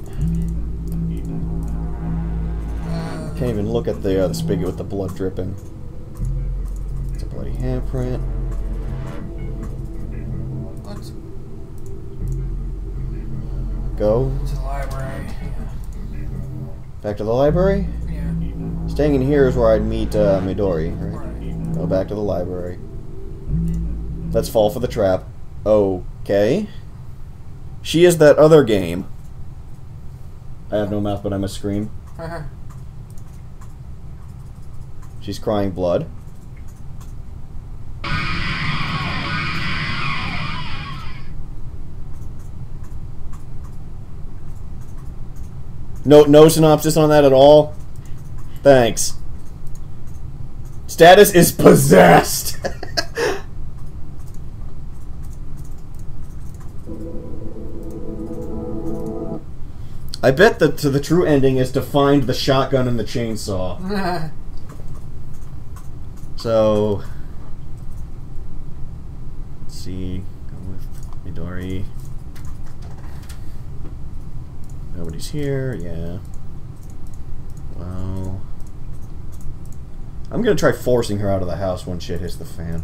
Uh, Can't even look at the, uh, the spigot with the blood dripping. It's a bloody handprint. let's Go. to the library. Yeah. Back to the library? Yeah. Staying in here is where I'd meet uh, Midori, right? Right. Go back to the library. Let's fall for the trap. Okay. She is that other game. I have no mouth, but I must scream. Uh-huh. She's crying blood. No, no synopsis on that at all? Thanks. Status is possessed! I bet that the true ending is to find the shotgun and the chainsaw. So... Let's see... Go with Midori. Nobody's here, yeah. Well... I'm gonna try forcing her out of the house when shit hits the fan.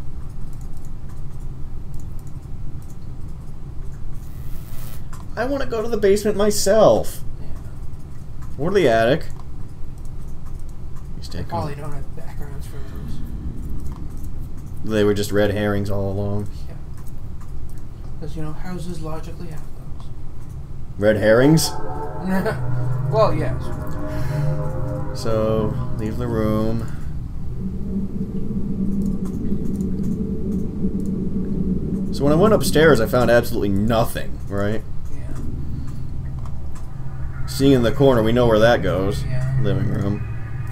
I want to go to the basement myself. Yeah. Or the attic. You stay Probably don't have backgrounds for those. They were just red herrings all along. Yeah. Because, you know, houses logically have those. Red herrings? Well, yes. So, leave the room. So when I went upstairs, I found absolutely nothing, right? Yeah. Seeing in the corner, we know where that goes. Yeah. Living room.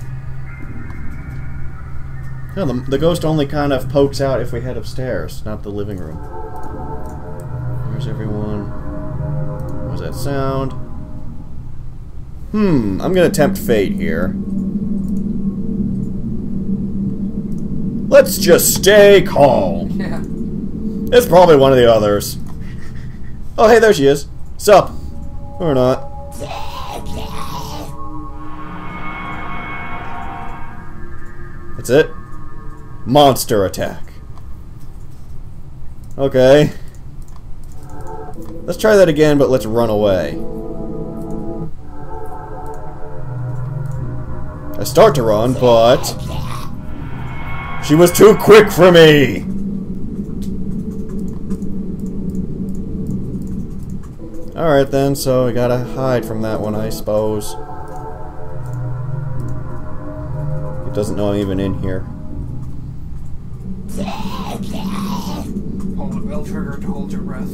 No, the, the ghost only kind of pokes out if we head upstairs, not the living room. Where's everyone? What was that sound? Hmm, I'm gonna tempt fate here. Let's just stay calm. Yeah. It's probably one of the others. Oh, hey, there she is. Sup? Or not. That's it? Monster attack. Okay. Let's try that again, but let's run away. I start to run, but she was too quick for me. Alright then, so we gotta hide from that one, I suppose. It doesn't know I'm even in here. Hold it, well trigger to hold your breath.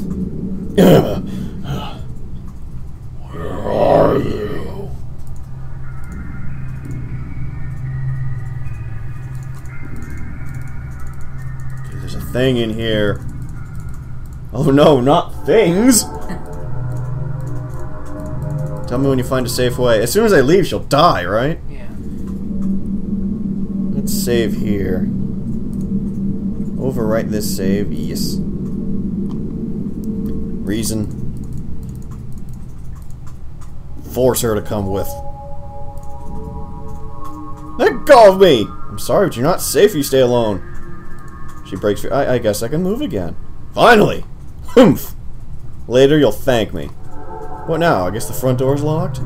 Where are you? Okay, there's a thing in here. Oh no, not things! Tell me when you find a safe way. As soon as I leave, she'll die, right? Yeah. Let's save here. Overwrite this save. Yes. Reason. Force her to come with. Let go of me! I'm sorry, but you're not safe if you stay alone. She breaks free. I, I guess I can move again. Finally! Humph! Later, you'll thank me. What now? I guess the front door's locked?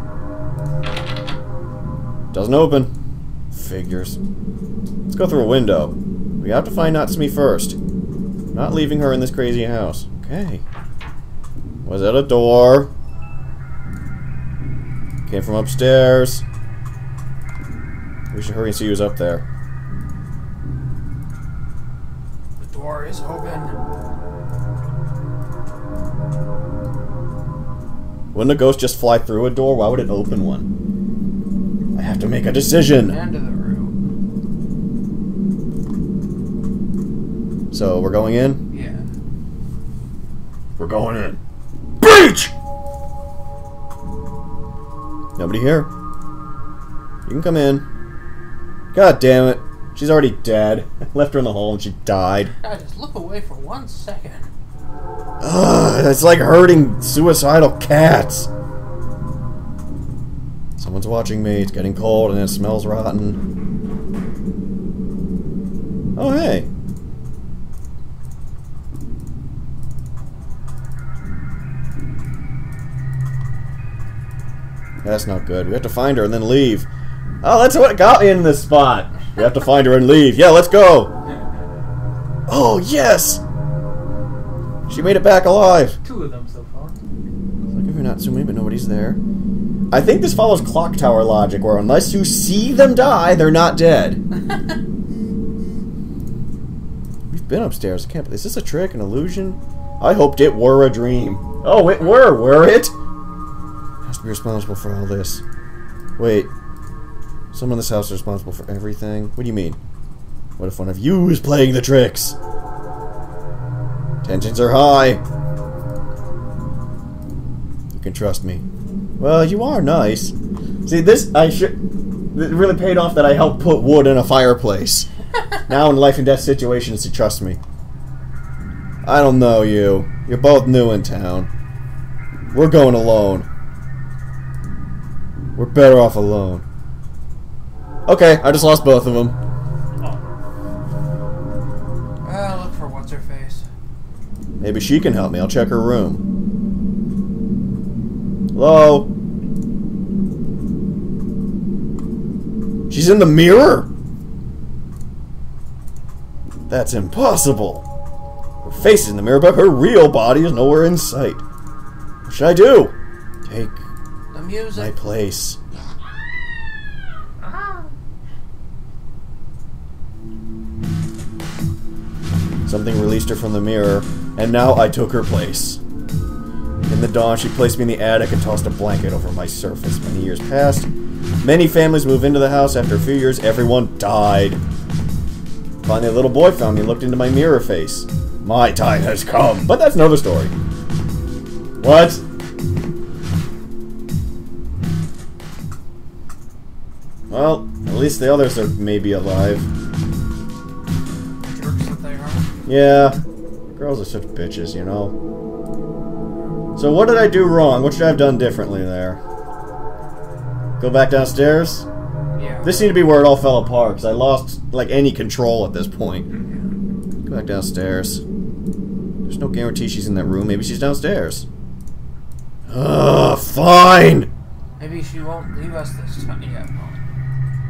Doesn't open. Figures. Let's go through a window. We have to find Natsumi first. Not leaving her in this crazy house. Okay. Was that a door? Came from upstairs. We should hurry and see who's up there. The door is open. Wouldn't a ghost just fly through a door? Why would it open one? I have to make a decision. End of the room. So, we're going in? Yeah. We're going in. Breach! Nobody here. You can come in. God damn it. She's already dead. I left her in the hole and she died. God, just look away for one second. Ugh, it's like hurting suicidal cats. Someone's watching me. It's getting cold and it smells rotten. Oh, hey. That's not good. We have to find her and then leave. Oh, that's what got me in this spot. We have to find her and leave. Yeah, let's go. Oh, yes. She made it back alive. Two of them so far. Like if you're not zooming, but nobody's there. I think this follows clock tower logic, where unless you see them die, they're not dead. We've been upstairs. I can't. Is this a trick, an illusion? I hoped it were a dream. Oh, it were. Were it? Has to be responsible for all this. Wait. Someone in this house is responsible for everything. What do you mean? What if one of you is playing the tricks? Tensions are high. You can trust me. Well, you are nice. See, this I should. It really paid off that I helped put wood in a fireplace. Now in life and death situations, to trust me. I don't know you. You're both new in town. We're going alone. We're better off alone. Okay, I just lost both of them. Well, look for what's her face. Maybe she can help me. I'll check her room. Hello? She's in the mirror? That's impossible. Her face is in the mirror, but her real body is nowhere in sight. What should I do? Take The music. my place. Something released her from the mirror, and now I took her place. In the dawn, she placed me in the attic and tossed a blanket over my surface. Many years passed. Many families moved into the house. After a few years, everyone died. Finally, a little boy found me and looked into my mirror face. My time has come. But that's another story. What? Well, at least the others are maybe alive. Jerks that they are. Yeah. Girls are such bitches, you know. So what did I do wrong? What should I have done differently there? Go back downstairs? Yeah. This seemed to be where it all fell apart, because I lost, like, any control at this point. Go back downstairs. There's no guarantee she's in that room. Maybe she's downstairs. Ugh, fine! Maybe she won't leave us this time. Yeah, no.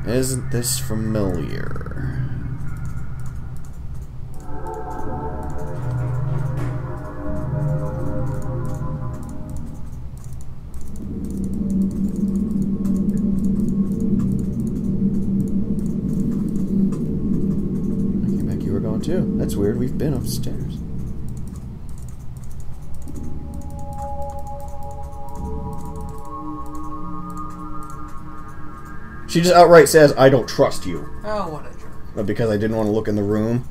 Isn't this familiar? I came back, you were going too. That's weird, we've been upstairs. She just outright says, I don't trust you. Oh, what a jerk. But because I didn't want to look in the room.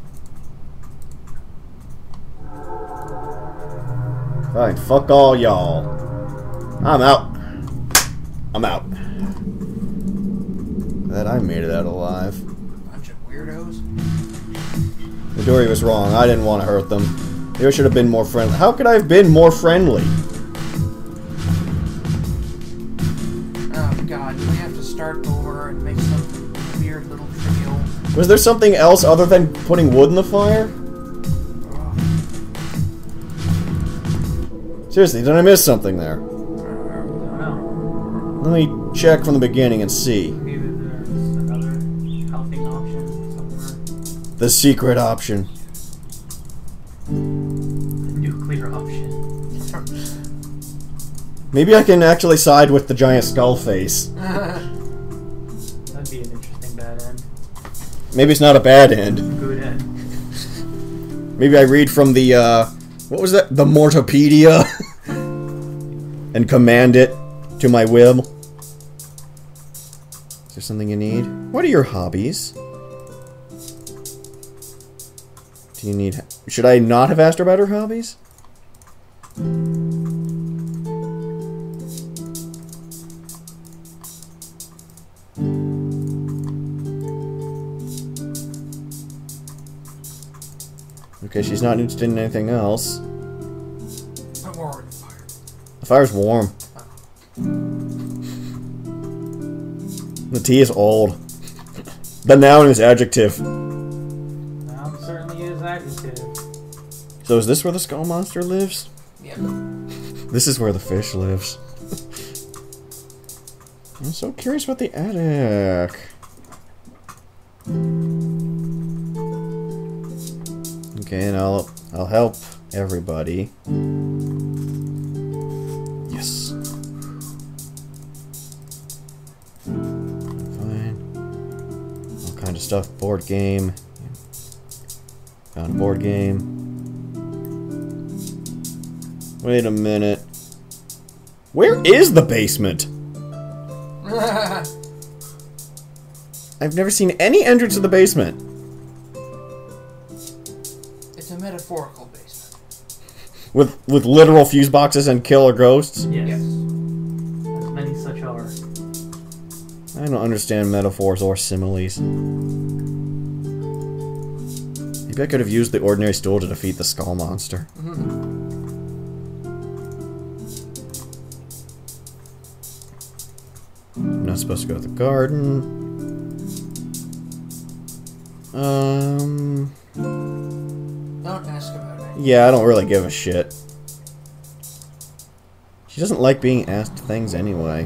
Fine, fuck all y'all. I'm out. I'm out. Glad I made it out alive. Bunch of weirdos. Midori was wrong. I didn't want to hurt them. They should have been more friendly. How could I have been more friendly? Oh god, do we have to start over and make some weird little trivial... Was there something else other than putting wood in the fire? Oh. Seriously, did I miss something there? I don't know. Let me check from the beginning and see. Maybe there's another helping option somewhere. The secret option. Nuclear option. Maybe I can actually side with the giant skull face. That'd be an interesting bad end. Maybe it's not a bad end. Good end. Maybe I read from the, uh... what was that? The Mortopedia? And command it to my will. Is there something you need? What are your hobbies? Do you need... Should I not have asked her about her hobbies? Okay, she's not interested in anything else. I'm more in the fire. The fire's warm. The tea is old. The noun is adjective. Noun certainly is adjective. So is this where the skull monster lives? Yeah. This is where the fish lives. I'm so curious about the attic. Okay, and I'll I'll help everybody. Yes. Fine. All kind of stuff. Board game. Found a board game. Wait a minute. Where is the basement? I've never seen any entrance to the basement. It's a metaphorical basement. With with literal fuse boxes and killer ghosts? Yes. Yes. As many such are. I don't understand metaphors or similes. Maybe I could have used the ordinary stool to defeat the skull monster. Mm-hmm. I'm not supposed to go to the garden. Um... Don't ask about it. Yeah, I don't really give a shit. She doesn't like being asked things anyway.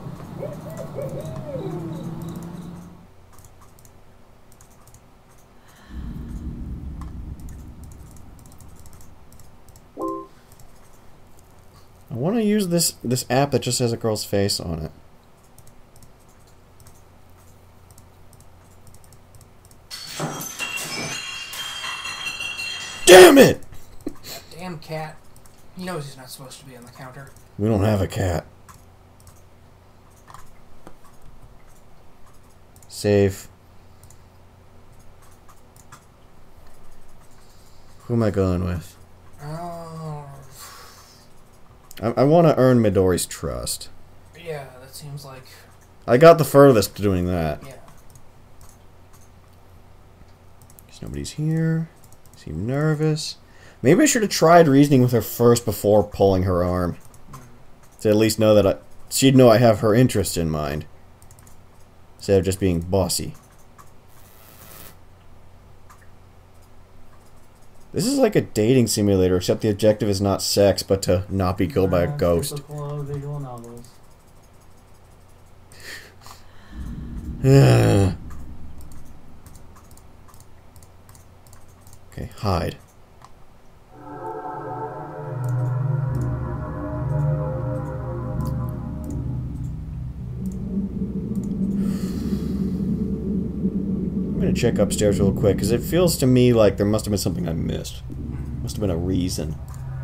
I want to use this this app that just has a girl's face on it. Damn it! That damn cat. He knows he's not supposed to be on the counter. We don't have a cat. Save. Who am I going with? Oh. I, I want to earn Midori's trust. Yeah, that seems like... I got the furthest doing that. Yeah. Because nobody's here. Seem nervous. Maybe I should have tried reasoning with her first before pulling her arm. To at least know that I... She'd know I have her interest in mind. Instead of just being bossy. This is like a dating simulator, except the objective is not sex, but to not be killed by a ghost. Typical visual novels. Okay, hide. I'm gonna check upstairs real quick, because it feels to me like there must have been something I missed. Must have been a reason.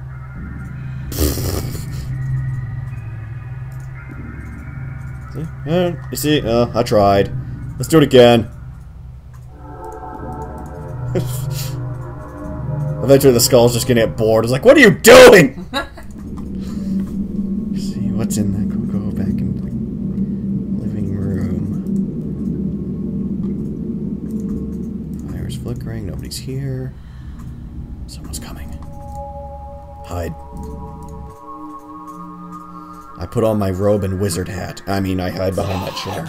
See? Uh, you see? Uh, I tried. Let's do it again. Eventually the skull's just gonna get bored. It's like, what are you doing? See what's in that. Go, go back in the living room. Fire's flickering. Nobody's here. Someone's coming. Hide. I put on my robe and wizard hat. I mean, I hide behind that chair.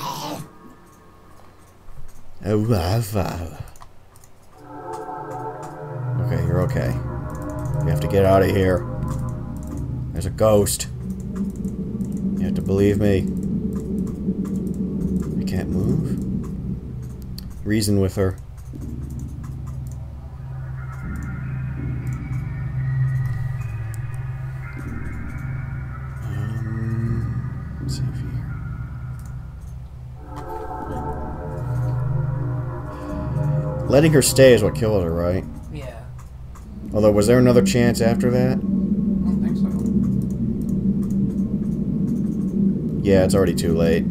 Oh, wow, wow. Okay, you're okay. You have to get out of here. There's a ghost. You have to believe me. I can't move. Reason with her. Um, let's see if here. Letting her stay is what killed her, right? Yeah. Although, was there another chance after that? I don't think so. Yeah, it's already too late.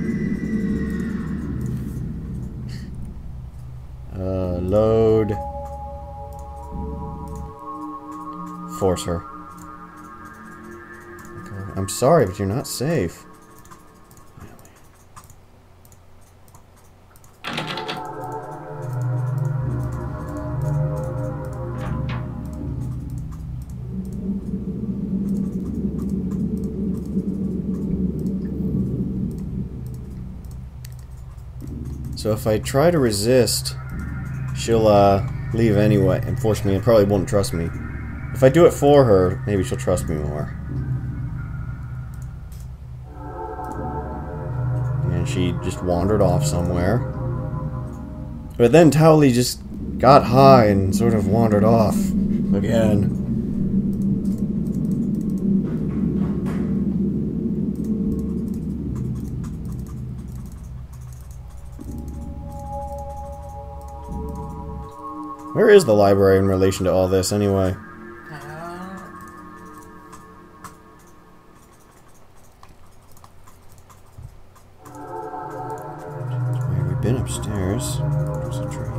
Uh, load. Force her. Okay. I'm sorry, but you're not safe. So if I try to resist, she'll uh, leave anyway and force me and probably won't trust me. If I do it for her, maybe she'll trust me more. And she just wandered off somewhere. But then Towley just got high and sort of wandered off again. Where is the library in relation to all this, anyway? Uh, We've been upstairs. There's a tree.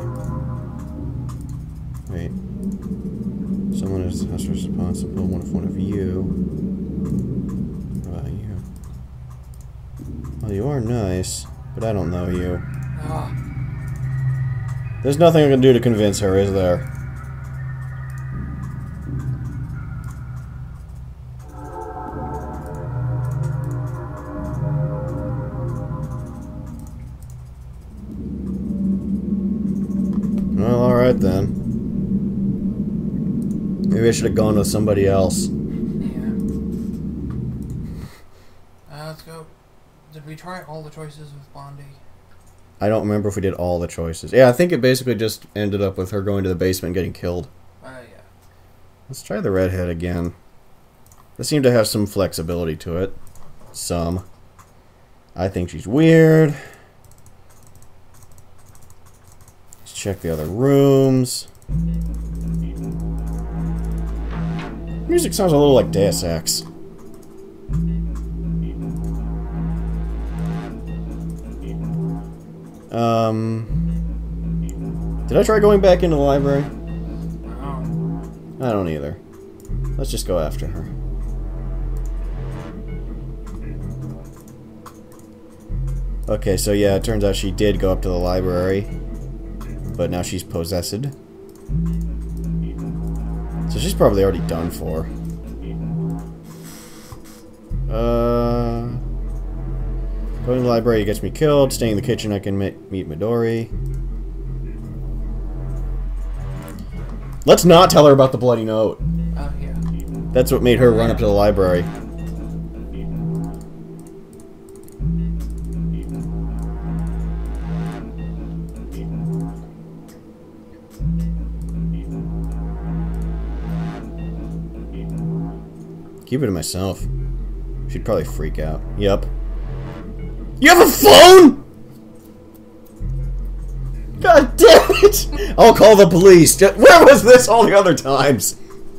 Wait. Someone is responsible. One of one of you. What about you? Well, you are nice, but I don't know you. uh, There's nothing I can do to convince her, is there? Well, alright then. Maybe I should have gone with somebody else. yeah. Uh, let's go. Did we try all the choices with Blondie? I don't remember if we did all the choices. Yeah, I think it basically just ended up with her going to the basement and getting killed. Uh, yeah. Let's try the redhead again. They seem to have some flexibility to it. Some. I think she's weird. Let's check the other rooms. Music sounds a little like Deus Ex. Um, did I try going back into the library? Oh. I don't either. Let's just go after her. Okay, so yeah, it turns out she did go up to the library, but now she's possessed. So she's probably already done for. Uh... Going to the library gets me killed. Staying in the kitchen, I can meet Midori. Let's not tell her about the bloody note. Oh, yeah. That's what made her run up to the library. keep it to myself. She'd probably freak out. Yep. You have a phone?! God damn it! I'll call the police. Where was this all the other times?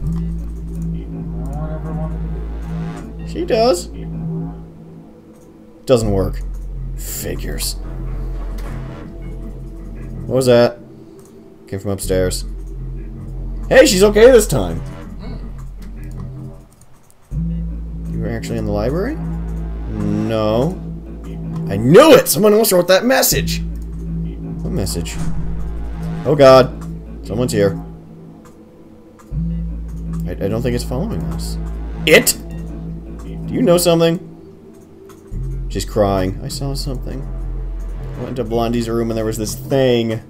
She does. Doesn't work. Figures. What was that? Came from upstairs. Hey, she's okay this time. You were actually in the library? No. I knew it! Someone else wrote that message! What message? Oh god. Someone's here. I, I don't think it's following us. It? Do you know something? She's crying. I saw something. I went into Blondie's room and there was this thing. It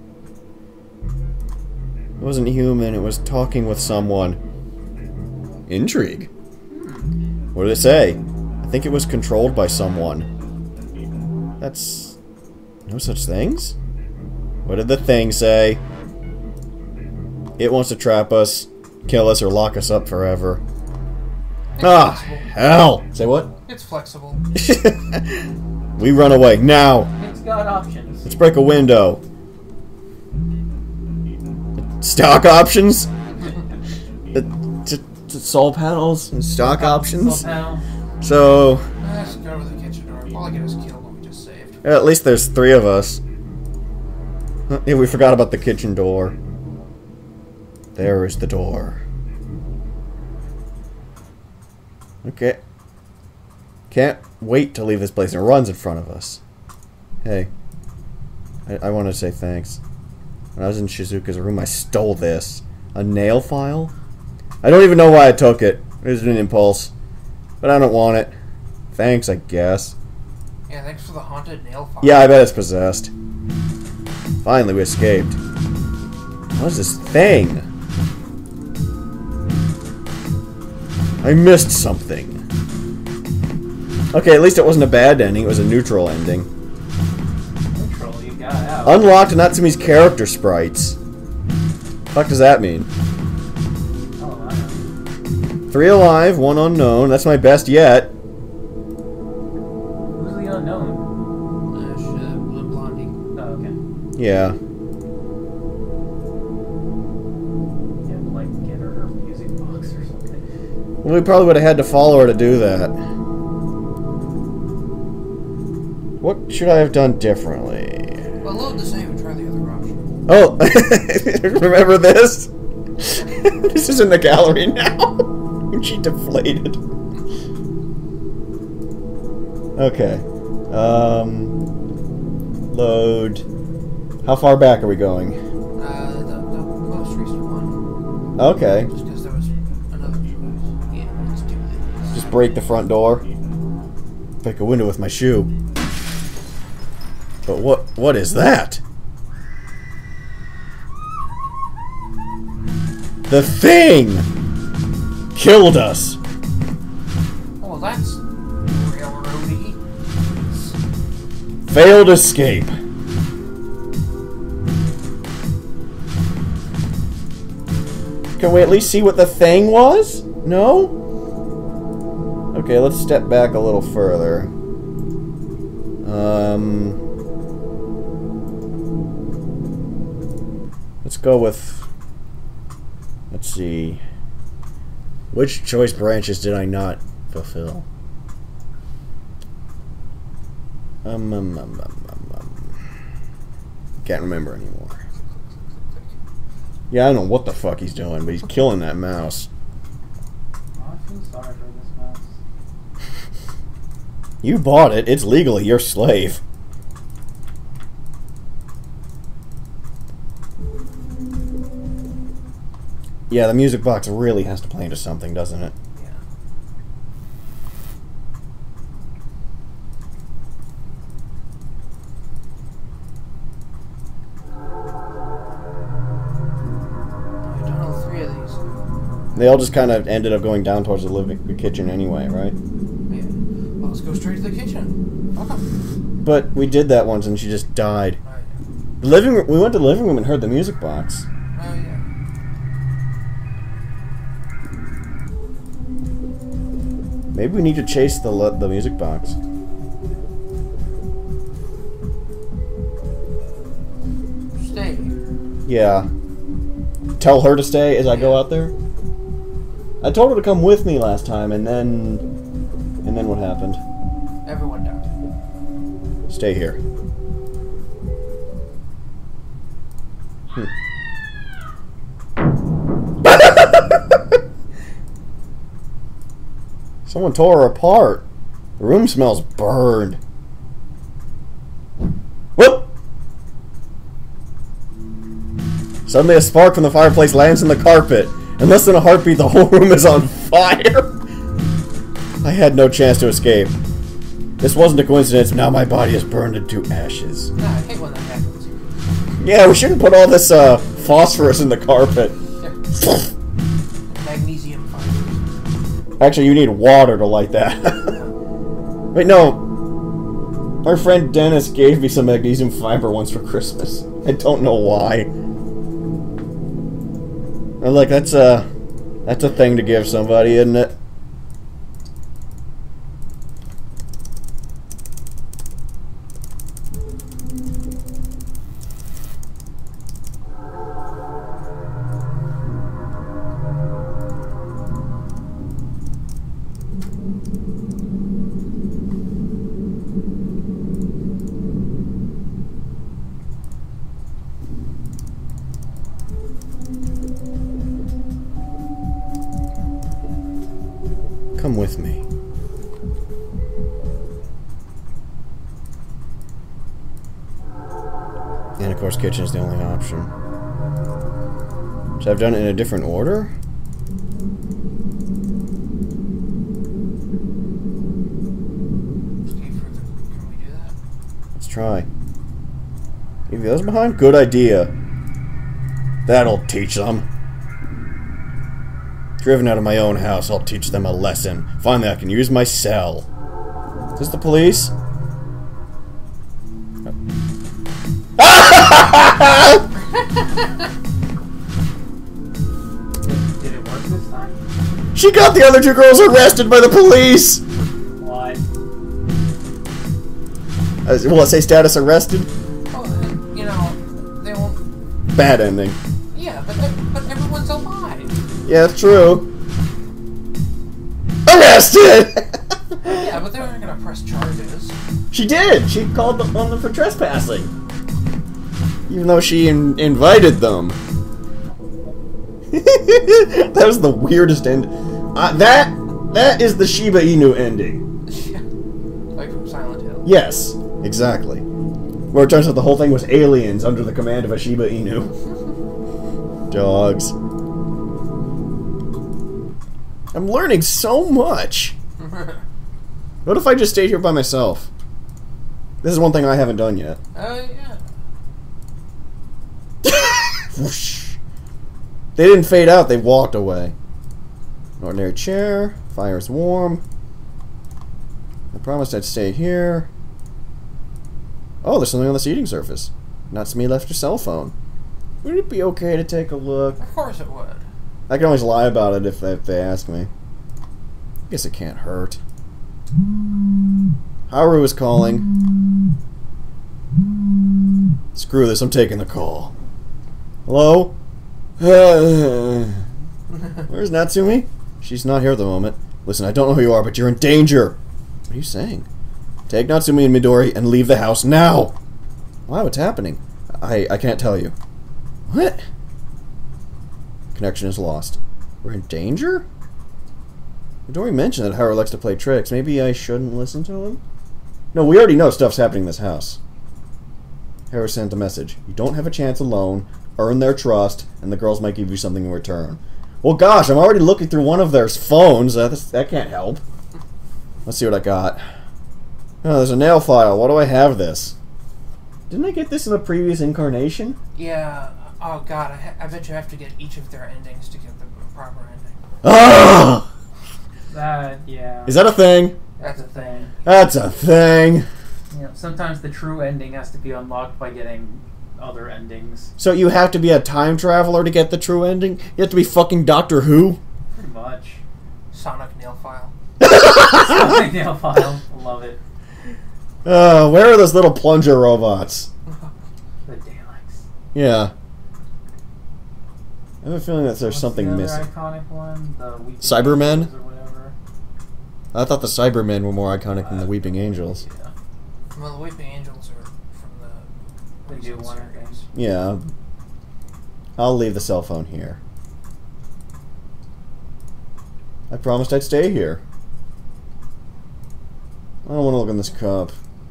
wasn't human, it was talking with someone. Intrigue. What did it say? I think it was controlled by someone. That's... no such things? What did the thing say? It wants to trap us, kill us, or lock us up forever. It's ah, flexible. hell! Say what? It's flexible. We run away, now! It's got options. Let's break a window. Stock options? Uh, t- t- Soul panels and stock options? Soul panel. So... Let's go to the kitchen door. All I get is killed what we just saved. at least there's three of us. Huh, yeah, we forgot about the kitchen door. There is the door. Okay. Can't wait to leave this place, and it runs in front of us. Hey. I, I want to say thanks. When I was in Shizuka's room, I stole this. A nail file? I don't even know why I took it. It was an impulse. But I don't want it. Thanks, I guess. Yeah, thanks for the haunted nail file. Yeah, I bet it's possessed. Finally, we escaped. What is this thing? I missed something. Okay, at least it wasn't a bad ending. It was a neutral ending. Neutral, you got out. Unlocked Natsumi's character sprites. Fuck does that mean? Oh, I know. Three alive, one unknown. That's my best yet. Who's the unknown? Uh, shit, Blue Blondie. Oh, okay. Yeah. You have to, like, get her her music box or something. Well, we probably would have had to follow her to do that. What should I have done differently? Well, load the save and try the other option. Oh! Remember this? This is in the gallery now. She deflated. Okay. Um... Load... How far back are we going? Uh, the, the most recent one. Okay. Just because there was another choice. Yeah, let's do this. Just break the front door. Break a window with my shoe. But what? What is that? The thing killed us. Oh, that's railroady. Failed escape. Can we at least see what the thing was? No? Okay, let's step back a little further. Um... Let's go with... Let's see... Which choice branches did I not fulfill? Um, um, um, um, um, um. Can't remember anymore. Yeah, I don't know what the fuck he's doing, but he's killing that mouse. Oh, I feel sorry for this mouse. You bought it. It's legally your slave. Yeah, the music box really has to play into something, doesn't it? Yeah. I've done all three of these. They all just kind of ended up going down towards the living, the kitchen anyway, right? Yeah. Well, let's go straight to the kitchen. Okay. But we did that once and she just died. Oh, yeah. The living room, we went to the living room and heard the music box. Oh, yeah. Maybe we need to chase the the music box. Stay here. Yeah. Tell her to stay as I go out there? I told her to come with me last time, and then... And then what happened? Everyone died. Stay here. Hmm. Someone tore her apart. The room smells burned. Whoop! Suddenly a spark from the fireplace lands in the carpet. In less than a heartbeat, the whole room is on fire. I had no chance to escape. This wasn't a coincidence. Now my body is burned into ashes. Nah, I hate when that happens. Yeah, we shouldn't put all this uh, phosphorus in the carpet. Magnesium fibers. Actually, you need water to light that. Wait, no. Our friend Dennis gave me some magnesium fiber once for Christmas. I don't know why. I'm like, that's a, that's a thing to give somebody, isn't it? Come with me. And of course, kitchen is the only option. Should I have done it in a different order? Can we do that? Let's try. Leave those behind? Good idea. That'll teach them. Driven out of my own house, I'll teach them a lesson. Finally, I can use my cell. Is this the police? Did it work this time? She got the other two girls arrested by the police! Why? Uh, will it say status arrested? Well, you know, they won't... Bad ending. Yeah, but, but everyone's alive. Yeah, that's true. Arrested! Yeah, but they weren't gonna press charges. She did! She called them on them for trespassing. Even though she in invited them. That was the weirdest end. Uh, that, that is the Shiba Inu ending. Like from Silent Hill. Yes, exactly. Where it turns out the whole thing was aliens under the command of a Shiba Inu. Dogs. I'm learning so much. What if I just stayed here by myself? This is one thing I haven't done yet. Uh, yeah. Whoosh. They didn't fade out, they walked away. An ordinary chair. Fire's warm. I promised I'd stay here. Oh, there's something on the seating surface. Not me left your cell phone. Would it be okay to take a look? Of course it would. I can always lie about it if they, if they ask me. I guess it can't hurt. Haru is calling. Screw this, I'm taking the call. Hello? Where's Natsumi? She's not here at the moment. Listen, I don't know who you are, but you're in danger. What are you saying? Take Natsumi and Midori and leave the house now! Why? What's happening? I, I can't tell you. What? Connection is lost. We're in danger? Midori mentioned that Haru likes to play tricks. Maybe I shouldn't listen to him? No, we already know stuff's happening in this house. Haru sent a message. You don't have a chance alone. Earn their trust, and the girls might give you something in return. Well, gosh, I'm already looking through one of their phones. Uh, this, that can't help. Let's see what I got. Oh, there's a nail file. Why do I have this? Didn't I get this in a previous incarnation? Yeah. Oh, God. I, ha I bet you have to get each of their endings to get the proper ending. Ah! That, yeah. Is that a thing? That's a thing. That's a thing. You know, sometimes the true ending has to be unlocked by getting other endings. So you have to be a time traveler to get the true ending? You have to be fucking Doctor Who? Pretty much. Sonic nail file. Sonic nail file. Love it. Uh, where are those little plunger robots? The Daleks. Yeah. I have a feeling that there's What's something the other missing. iconic one? The Weeping Cybermen? Angels or whatever. I thought the Cybermen were more iconic than the Weeping Angels. Yeah. Well, the Weeping Angels are from the The new one, I think. Yeah. I'll leave the cell phone here. I promised I'd stay here. I don't want to look in this cup.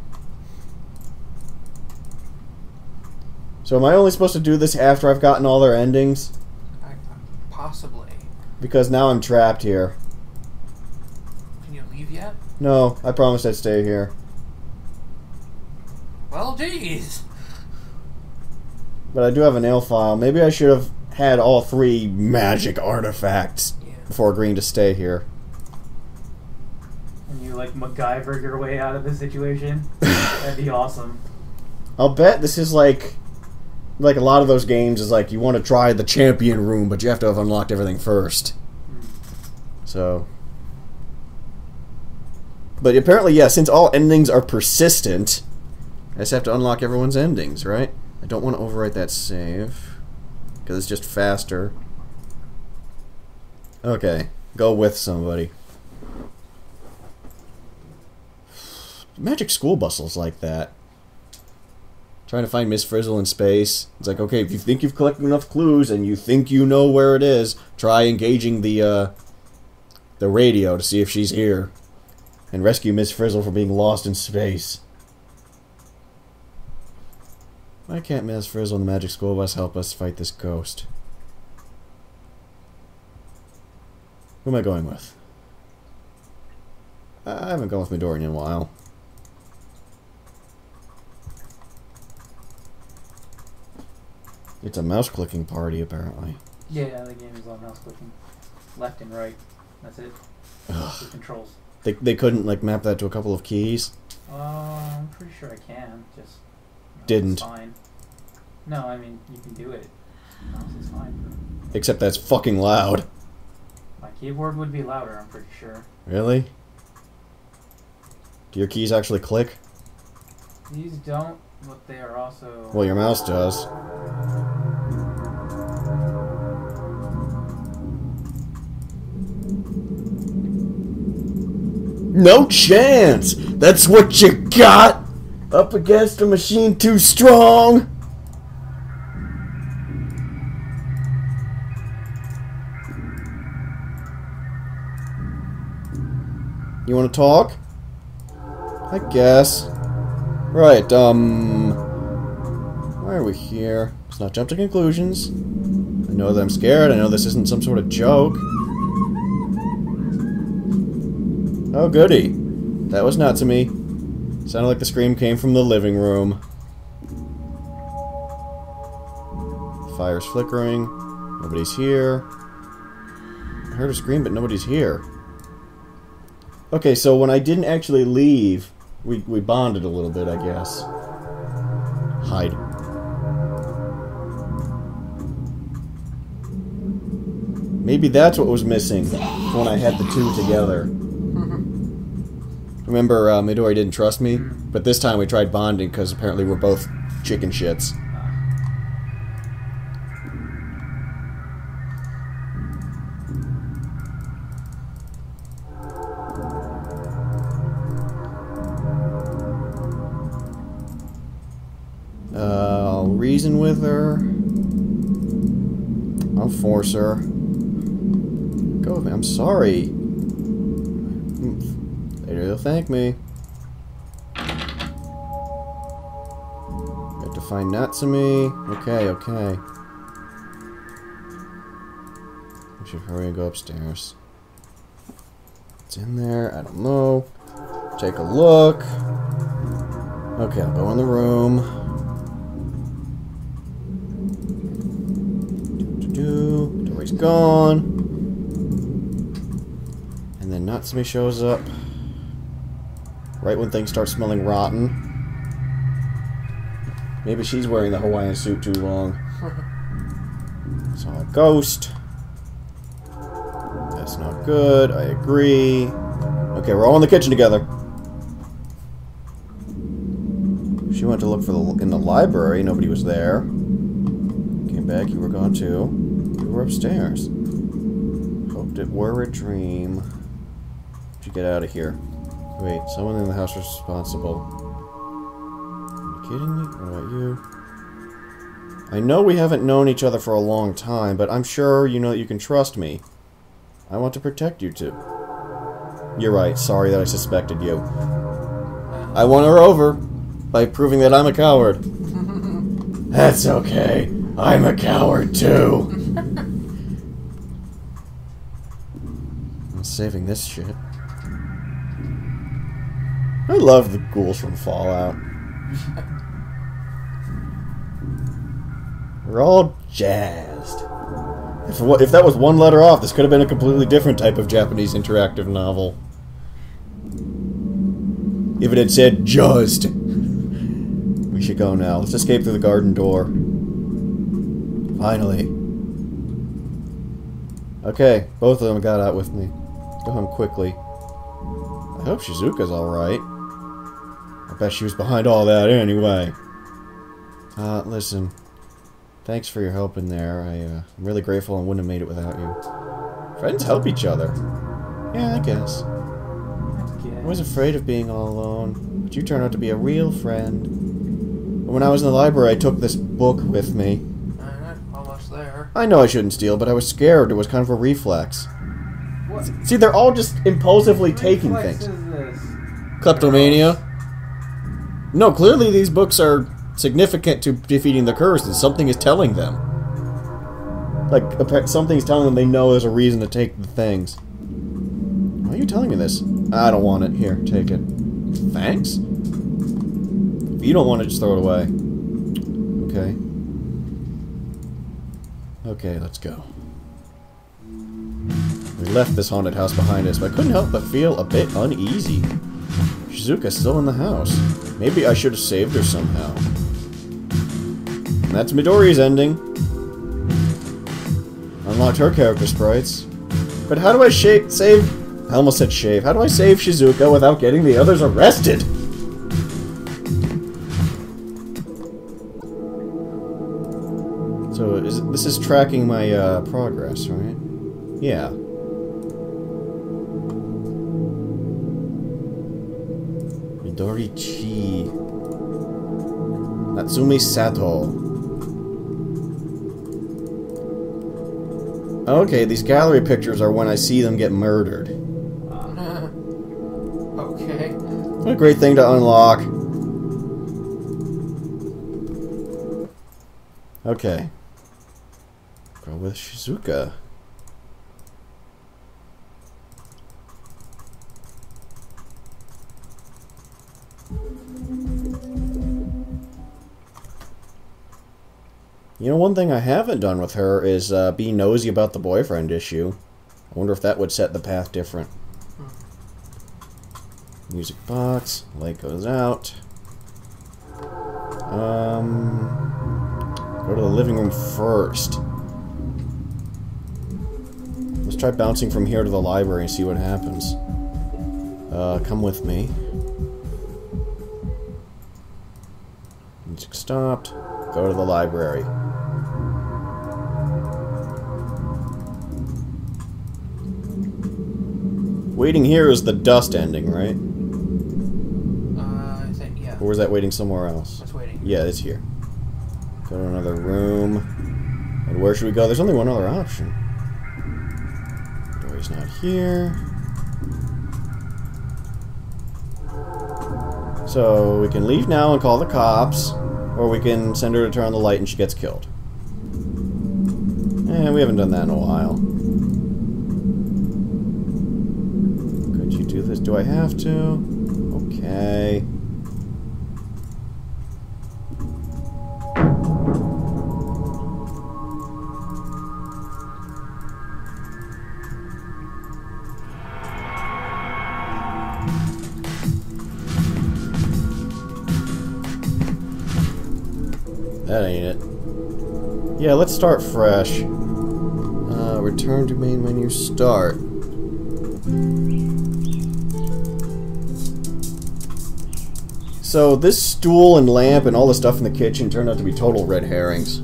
So am I only supposed to do this after I've gotten all their endings? I, possibly. Because now I'm trapped here. Can you leave yet? No, I promised I'd stay here. Well, geez. But I do have a nail file. Maybe I should have had all three magic artifacts Yeah. before agreeing to stay here. And you like MacGyver your way out of the situation. That'd be awesome. I'll bet this is like... Like a lot of those games is like you want to try the champion room, but you have to have unlocked everything first. Mm. So... But apparently, yeah, since all endings are persistent, I just have to unlock everyone's endings, right? I don't want to overwrite that save, because it's just faster. Okay, go with somebody. Magic School Bustle's like that. Trying to find Miss Frizzle in space. It's like, okay, if you think you've collected enough clues and you think you know where it is, try engaging the, uh, the radio to see if she's here. And rescue Miss Frizzle from being lost in space. Why can't Miss Frizzle and the Magic School Bus help us fight this ghost? Who am I going with? I haven't gone with Midori in a while. It's a mouse clicking party, apparently. Yeah, the game is all mouse clicking. Left and right. That's it. Ugh. The controls. They, they couldn't, like, map that to a couple of keys? Uh, I'm pretty sure I can. Just you know, Didn't. It's fine. No, I mean you can do it. Mouse is fine. Except that's fucking loud. My keyboard would be louder. I'm pretty sure. Really? Do your keys actually click? These don't, but they are also. Well, your mouse does. No chance! That's what you got! Up against a machine too strong! You wanna talk? I guess. Right, um... why are we here? Let's not jump to conclusions. I know that I'm scared, I know this isn't some sort of joke. Oh, goody. That was not to me. Sounded like the scream came from the living room. Fire's flickering. Nobody's here. I heard a scream, but nobody's here. Okay, so when I didn't actually leave, we, we bonded a little bit, I guess. Hide. Maybe that's what was missing when I had the two together. Remember, uh, Midori didn't trust me, but this time we tried bonding because apparently we're both chicken shits. Uh, I'll reason with her. I'll force her. Go with me. I'm sorry. Later they'll thank me. Have to find Natsumi. Okay, okay. We should hurry and go upstairs. What's in there? I don't know. Take a look. Okay, I'll go in the room. Do-do-do. Dory's gone. And then Natsumi shows up. Right when things start smelling rotten. Maybe she's wearing the Hawaiian suit too long. Saw a ghost. That's not good, I agree. Okay, we're all in the kitchen together. She went to look for the in the library. Nobody was there. Came back. You were gone too. You were upstairs. Hoped it were a dream. Did you get out of here? Wait, someone in the house was responsible. Are you kidding me? What about you? I know we haven't known each other for a long time, but I'm sure you know that you can trust me. I want to protect you two. You're right. Sorry that I suspected you. I won her over by proving that I'm a coward. That's okay. I'm a coward too. I'm saving this shit. I love the ghouls from Fallout. We're all jazzed. If, if that was one letter off, this could have been a completely different type of Japanese interactive novel. If it had said just. We should go now. Let's escape through the garden door. Finally. Okay, both of them got out with me. Go home quickly. I hope Shizuka's alright. I bet she was behind all that anyway. Uh, listen. Thanks for your help in there. I, uh, I'm really grateful and wouldn't have made it without you. Friends help each other. Yeah, I guess. I was afraid of being all alone, but you turned out to be a real friend. When I was in the library, I took this book with me. Alright, almost there. I know I shouldn't steal, but I was scared. It was kind of a reflex. What? See, they're all just impulsively What taking reflex things. is this? Kleptomania. No, clearly these books are significant to defeating the curses. Something is telling them. Like, something's telling them they know there's a reason to take the things. Why are you telling me this? I don't want it. Here, take it. Thanks? If you don't want it, just throw it away. Okay. Okay, let's go. We left this haunted house behind us, but I couldn't help but feel a bit uneasy. Shizuka's still in the house. Maybe I should have saved her somehow. And that's Midori's ending. Unlocked her character sprites. But how do I sha save... I almost said shave. How do I save Shizuka without getting the others arrested? So is, this is tracking my uh, progress, right? Yeah. Midori Chi. Natsumi Sato. Okay, these gallery pictures are when I see them get murdered. Uh, okay. What a great thing to unlock. Okay. Go with Shizuka. You know, one thing I haven't done with her is uh, be nosy about the boyfriend issue. I wonder if that would set the path different. Hmm. Music box. Light goes out. Um, go to the living room first. Let's try bouncing from here to the library and see what happens. Uh, come with me. Music stopped. Go to the library. Waiting here is the dust ending, right? Uh, I think, yeah. Or is that waiting somewhere else? That's waiting. Yeah, it's here. Go to another room. And where should we go? There's only one other option. Dory's not here. So we can leave now and call the cops, or we can send her to turn on the light and she gets killed. Eh, we haven't done that in a while. Could you do this? Do I have to? Okay. That ain't it. Yeah, let's start fresh. Uh, return to main menu, start. So this stool and lamp and all the stuff in the kitchen turned out to be total red herrings.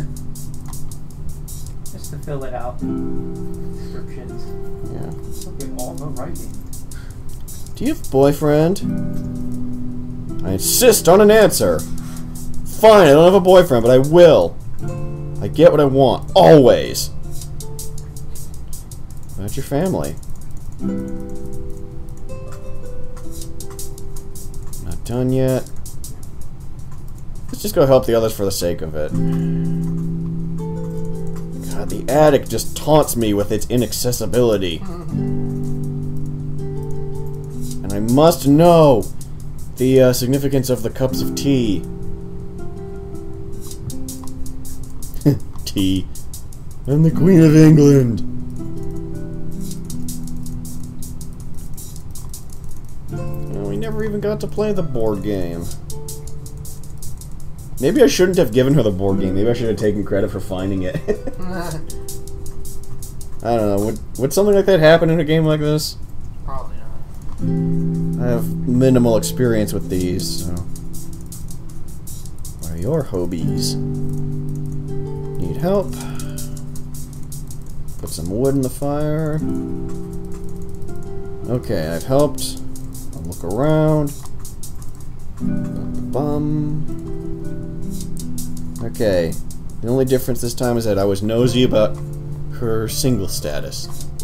Just to fill it out. Descriptions. Yeah. Look at all the writing. Do you have a boyfriend? I insist on an answer. Fine, I don't have a boyfriend, but I will. I get what I want. Always. About your family. Not done yet. Let's just go help the others for the sake of it. God, the attic just taunts me with its inaccessibility. And I must know the uh, significance of the cups of tea. Tea. I'm the Queen of England. Oh, we never even got to play the board game. Maybe I shouldn't have given her the board game. Maybe I should have taken credit for finding it. I don't know. Would, would something like that happen in a game like this? Probably not. I have minimal experience with these, so... What are your hobbies? Need help? Put some wood in the fire. Okay, I've helped. I'll look around. Bum. Okay. The only difference this time is that I was nosy about her single status.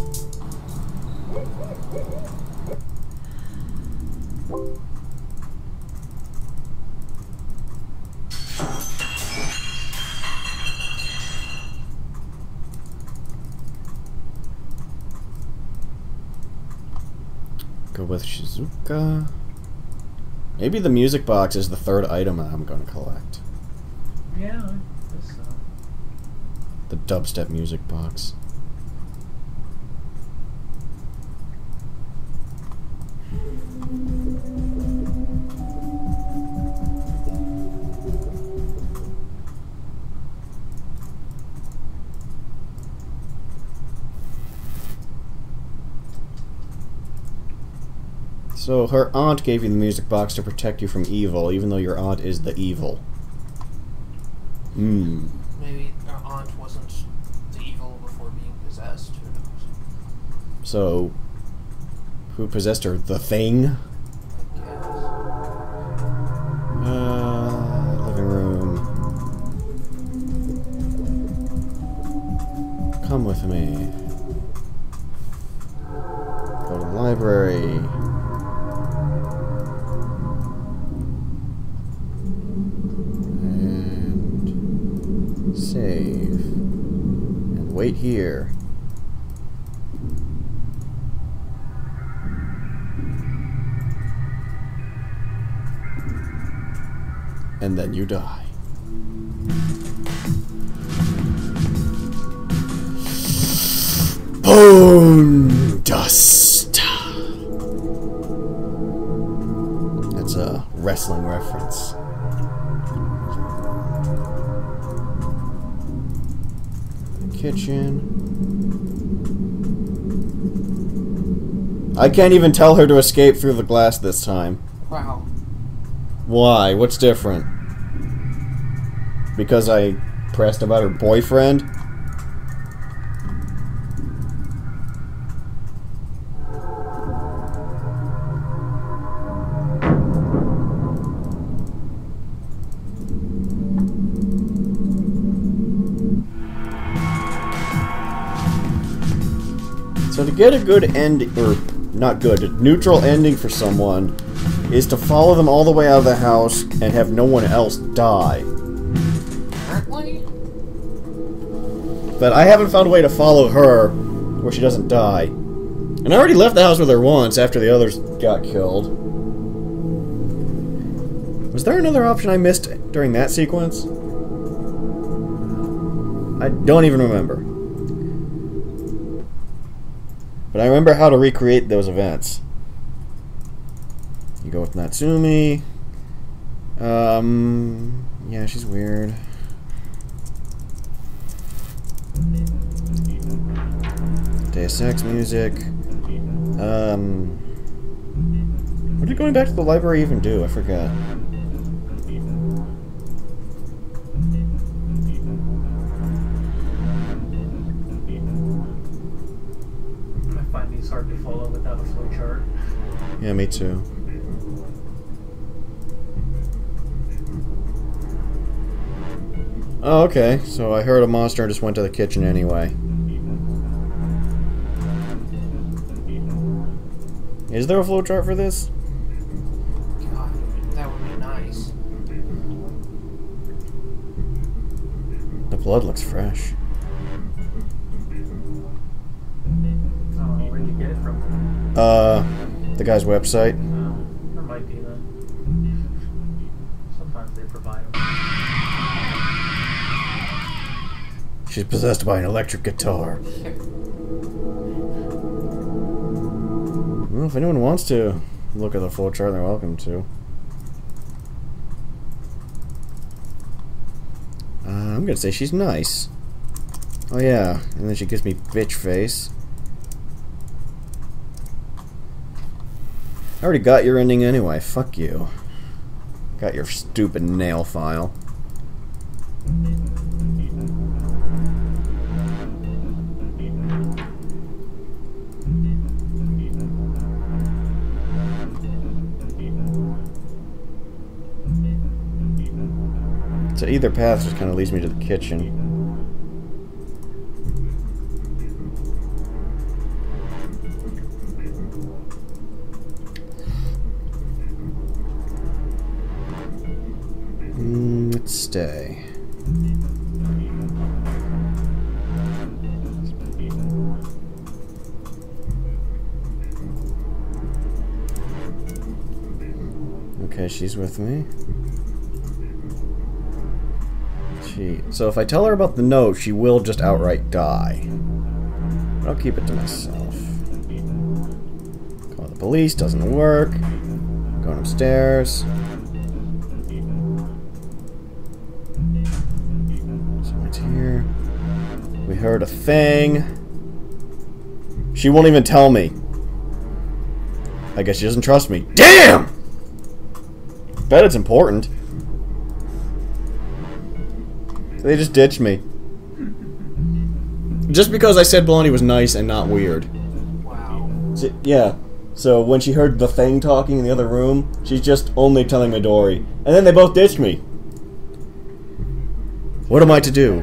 Go with Shizuka. Maybe the music box is the third item I'm going to collect. Yeah, I guess so. The dubstep music box. So, her aunt gave you the music box to protect you from evil, even though your aunt is the evil. Hmm. Maybe our aunt wasn't the evil before being possessed. Who knows? So, who possessed her? The Thing? I guess. Uh, living room. Come with me. Go to the library. Save. And wait here. And then you die. Bone dust. That's a wrestling reference. Kitchen. I can't even tell her to escape through the glass this time. Wow. Why? What's different? Because I pressed about her boyfriend? So to get a good end, or not good, a neutral ending for someone is to follow them all the way out of the house and have no one else die. Apparently? But I haven't found a way to follow her where she doesn't die. And I already left the house with her once after the others got killed. Was there another option I missed during that sequence? I don't even remember. But I remember how to recreate those events. You go with Natsumi. Um, yeah, she's weird. Deus Ex music. Um, what did going back to the library even do? I forgot. Fallout without a flowchart. Yeah, me too. Oh, okay. So I heard a monster and just went to the kitchen anyway. Is there a flowchart for this? God, that would be nice. The blood looks fresh. Oh, where'd you get it from? Uh, the guy's website. Oh, that might be then. Sometimes they provide them. She's possessed by an electric guitar. Well, if anyone wants to look at the flowchart, they're welcome to. Uh, I'm gonna say she's nice. Oh yeah, and then she gives me bitch face. I already got your ending anyway, fuck you. Got your stupid nail file. So either path just kind of leads me to the kitchen. Mm, let's stay. Okay, she's with me. She, so if I tell her about the note, she will just outright die. But I'll keep it to myself. Call the police, doesn't work. Going upstairs. Someone's here. We heard a thing. She won't even tell me. I guess she doesn't trust me. Damn! Bet it's important. They just ditched me. Just because I said Blondie was nice and not weird. Wow. So, yeah. So when she heard the thing talking in the other room, she's just only telling Midori. And then they both ditched me. What am I to do?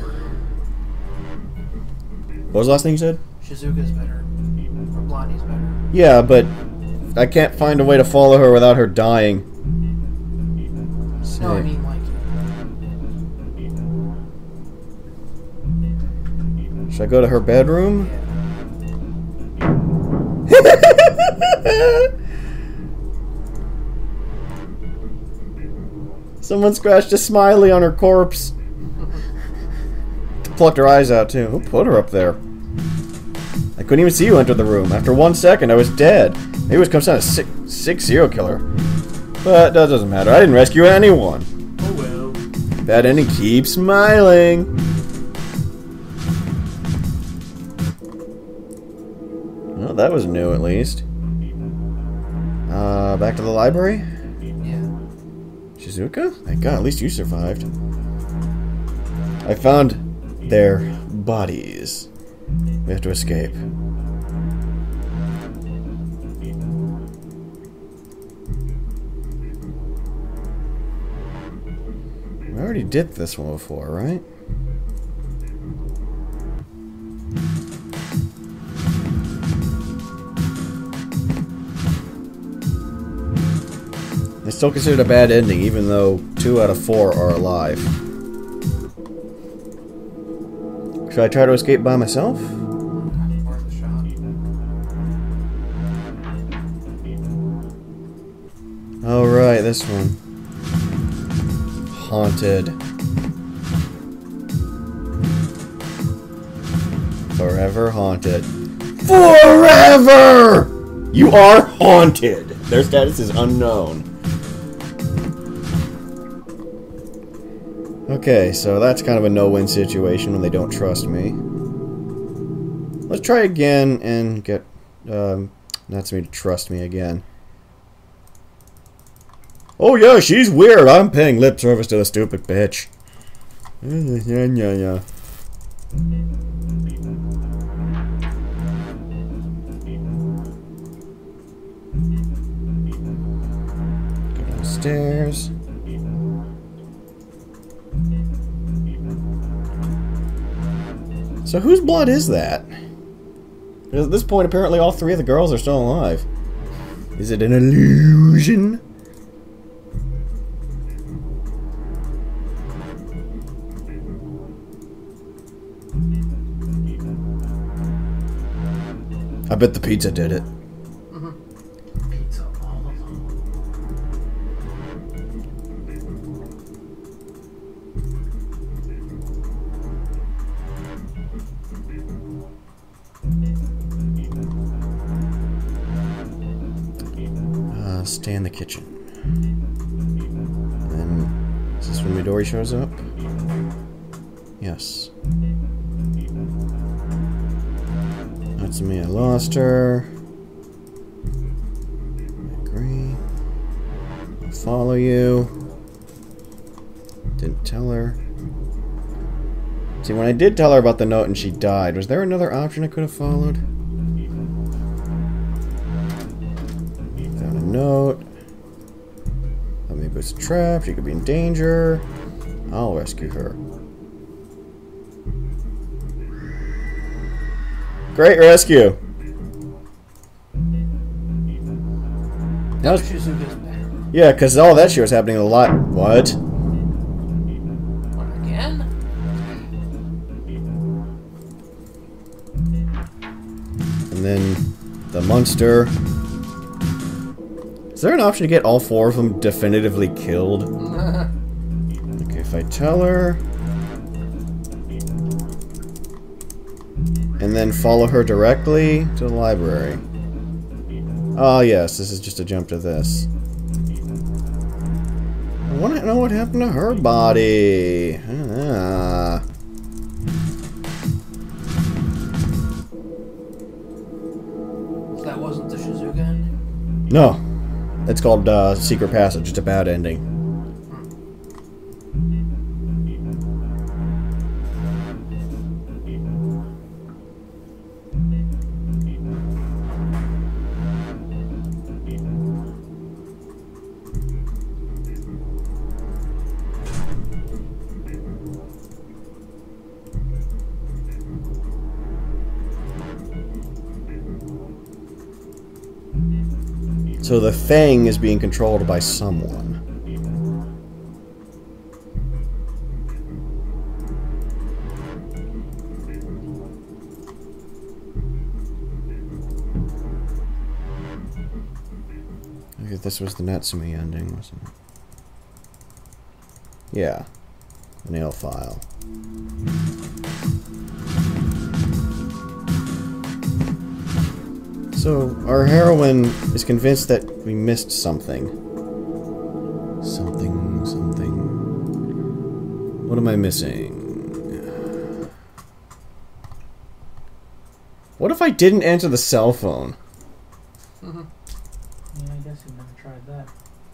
What was the last thing you said? Shizuka's better. Or Blondie's better. Yeah, but I can't find a way to follow her without her dying. No, I mean like... Should I go to her bedroom? Someone scratched a smiley on her corpse. Plucked her eyes out too. Who put her up there? I couldn't even see you enter the room. After one second, I was dead. Maybe it was comes down to sick, sick serial killer. But that doesn't matter. I didn't rescue anyone. Oh well. Bad ending. Keep smiling. Well, that was new at least. Uh, back to the library? Yeah. Shizuka? Thank God, at least you survived. I found their bodies. We have to escape. We already did this one before, right? It's still considered a bad ending, even though two out of four are alive. Should I try to escape by myself? Worth a shot. Oh, right, this one. Haunted. Forever haunted. Forever! You are haunted! Their status is unknown. Okay, so that's kind of a no-win situation when they don't trust me. Let's try again and get um, Natsume to trust me again. Oh yeah, she's weird. I'm paying lip service to the stupid bitch. Yeah, yeah, yeah. stairs. So whose blood is that? At this point, apparently all three of the girls are still alive. Is it an illusion? I bet the pizza did it. Mm-hmm. Pizza all alone. Uh, stay in the kitchen. And is this when Midori shows up? Yes. That's me, I lost her. I agree. I'll follow you. Didn't tell her. See, when I did tell her about the note and she died, was there another option I could have followed? Found a note. Thought maybe it's a trap, she could be in danger. I'll rescue her. Great rescue! That was, Shizuka's better. yeah, because all that shit was happening a lot. What? What, again? And then the monster. Is there an option to get all four of them definitively killed? Okay, if I tell her. And then follow her directly to the library. Oh yes, this is just a jump to this. I want to know what happened to her body. Ah. That wasn't the Shizuka ending? No. It's called uh, Secret Passage. It's a bad ending. So the thing is being controlled by someone. Okay, this was the Natsume ending, wasn't it? Yeah. The nail file. So, our heroine is convinced that we missed something. Something, something. What am I missing? What if I didn't answer the cell phone? Mm-hmm. Yeah, I guess you've never tried that.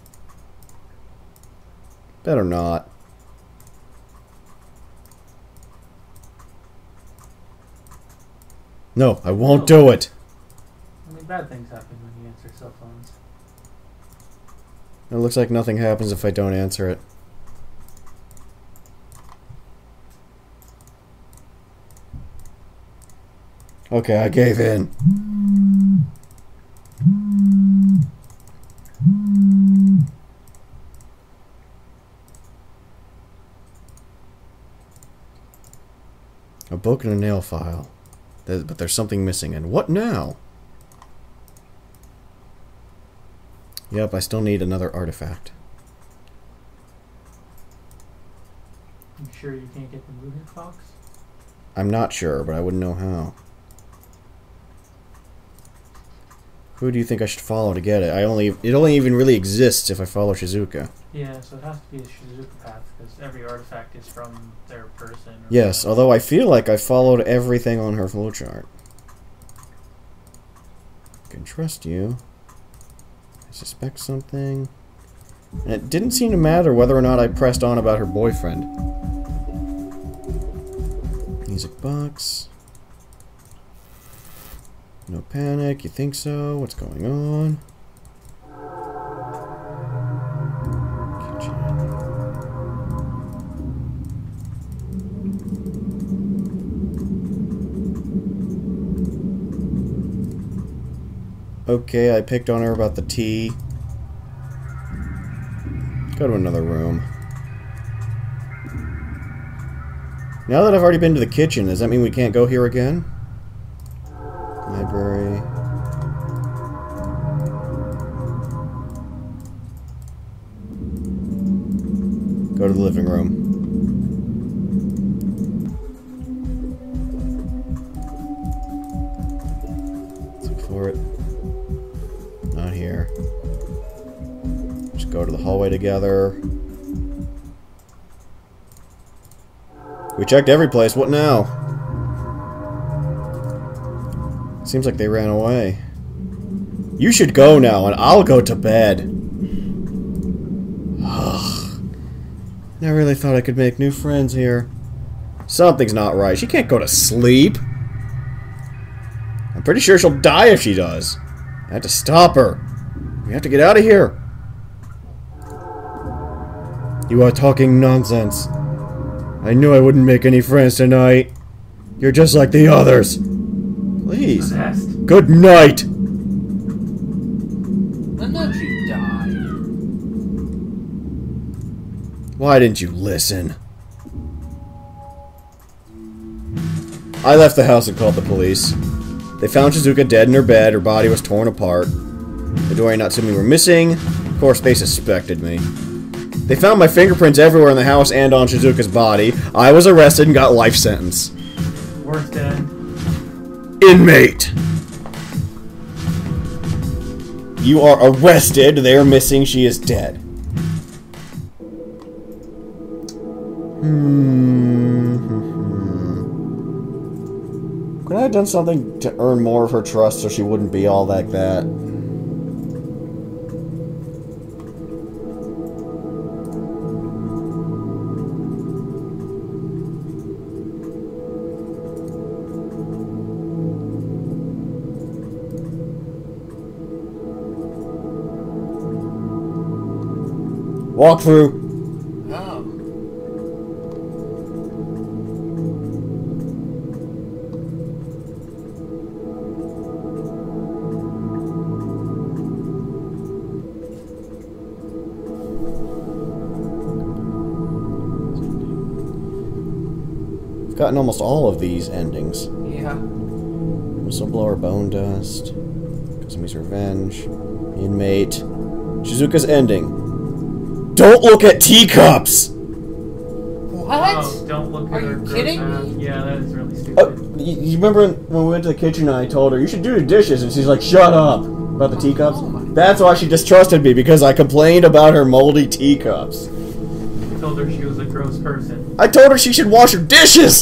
Better not. No, I won't do it! I mean, bad things happen when you answer cell phones. It looks like nothing happens if I don't answer it. Okay, I gave in. A book and a nail file. There- But there's something missing, and what now? Yep, I still need another artifact. You sure you can't get the moving fox? I'm not sure, but I wouldn't know how. Who do you think I should follow to get it? I only it only even really exists if I follow Shizuka. Yeah, so it has to be a Shizuka path, because every artifact is from their person. Or Yes, although I feel like I followed everything on her flowchart. I can trust you. I suspect something. And it didn't seem to matter whether or not I pressed on about her boyfriend. Music box. No panic, you think so? What's going on? Okay, I picked on her about the tea. Go to another room. Now that I've already been to the kitchen, does that mean we can't go here again? Library. Go to the living room. Let's look for it. Not here. Just go to the hallway together. We checked every place. What now? Seems like they ran away. You should go now, and I'll go to bed. I really thought I could make new friends here. Something's not right. She can't go to sleep. I'm pretty sure she'll die if she does. I have to stop her. We have to get out of here. You are talking nonsense. I knew I wouldn't make any friends tonight. You're just like the others. Please. Good night. And then she died. Why didn't you listen? I left the house and called the police. They found Shizuka dead in her bed. Her body was torn apart. Midori and Natsumi were missing. Of course, they suspected me. They found my fingerprints everywhere in the house and on Shizuka's body. I was arrested and got life sentence. Worst dead. Inmate! You are arrested. They are missing. She is dead. Hmm. Could I have done something to earn more of her trust so she wouldn't be all like that? Walk through. Oh. I've gotten almost all of these endings. Yeah. Whistleblower, Bone Dust, Kazumi's Revenge, Inmate, Shizuka's Ending. Don't look at teacups! What? Oh, don't look Are at her. you kidding gross- me? Yeah, that is really stupid. Uh, you, you remember when we went to the kitchen and I told her, you should do the dishes, and she's like, shut up about the teacups? Oh my That's why she distrusted me, because I complained about her moldy teacups. I told her she was a gross person. I told her she should wash her dishes!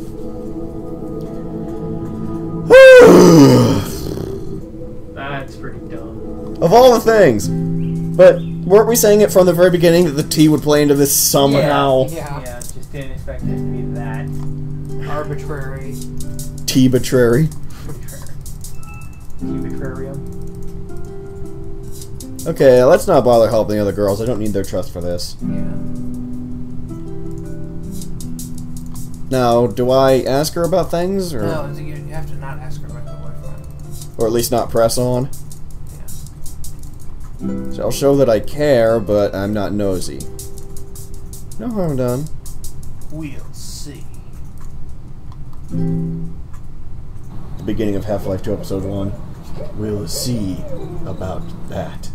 That's pretty dumb. Of all the things. But weren't we saying it from the very beginning that the tea would play into this somehow? Yeah. Yeah, just didn't expect it to be that. Arbitrary. Tea-bitrary. Arbitrarium. Okay, let's not bother helping the other girls. I don't need their trust for this. Yeah. Now, do I ask her about things? Or, No, you have to not ask her about the boyfriend. or at least not press on? Yeah. So I'll show that I care, but I'm not nosy. No harm done. We'll see. The beginning of Half-Life two Episode one. We'll see about that.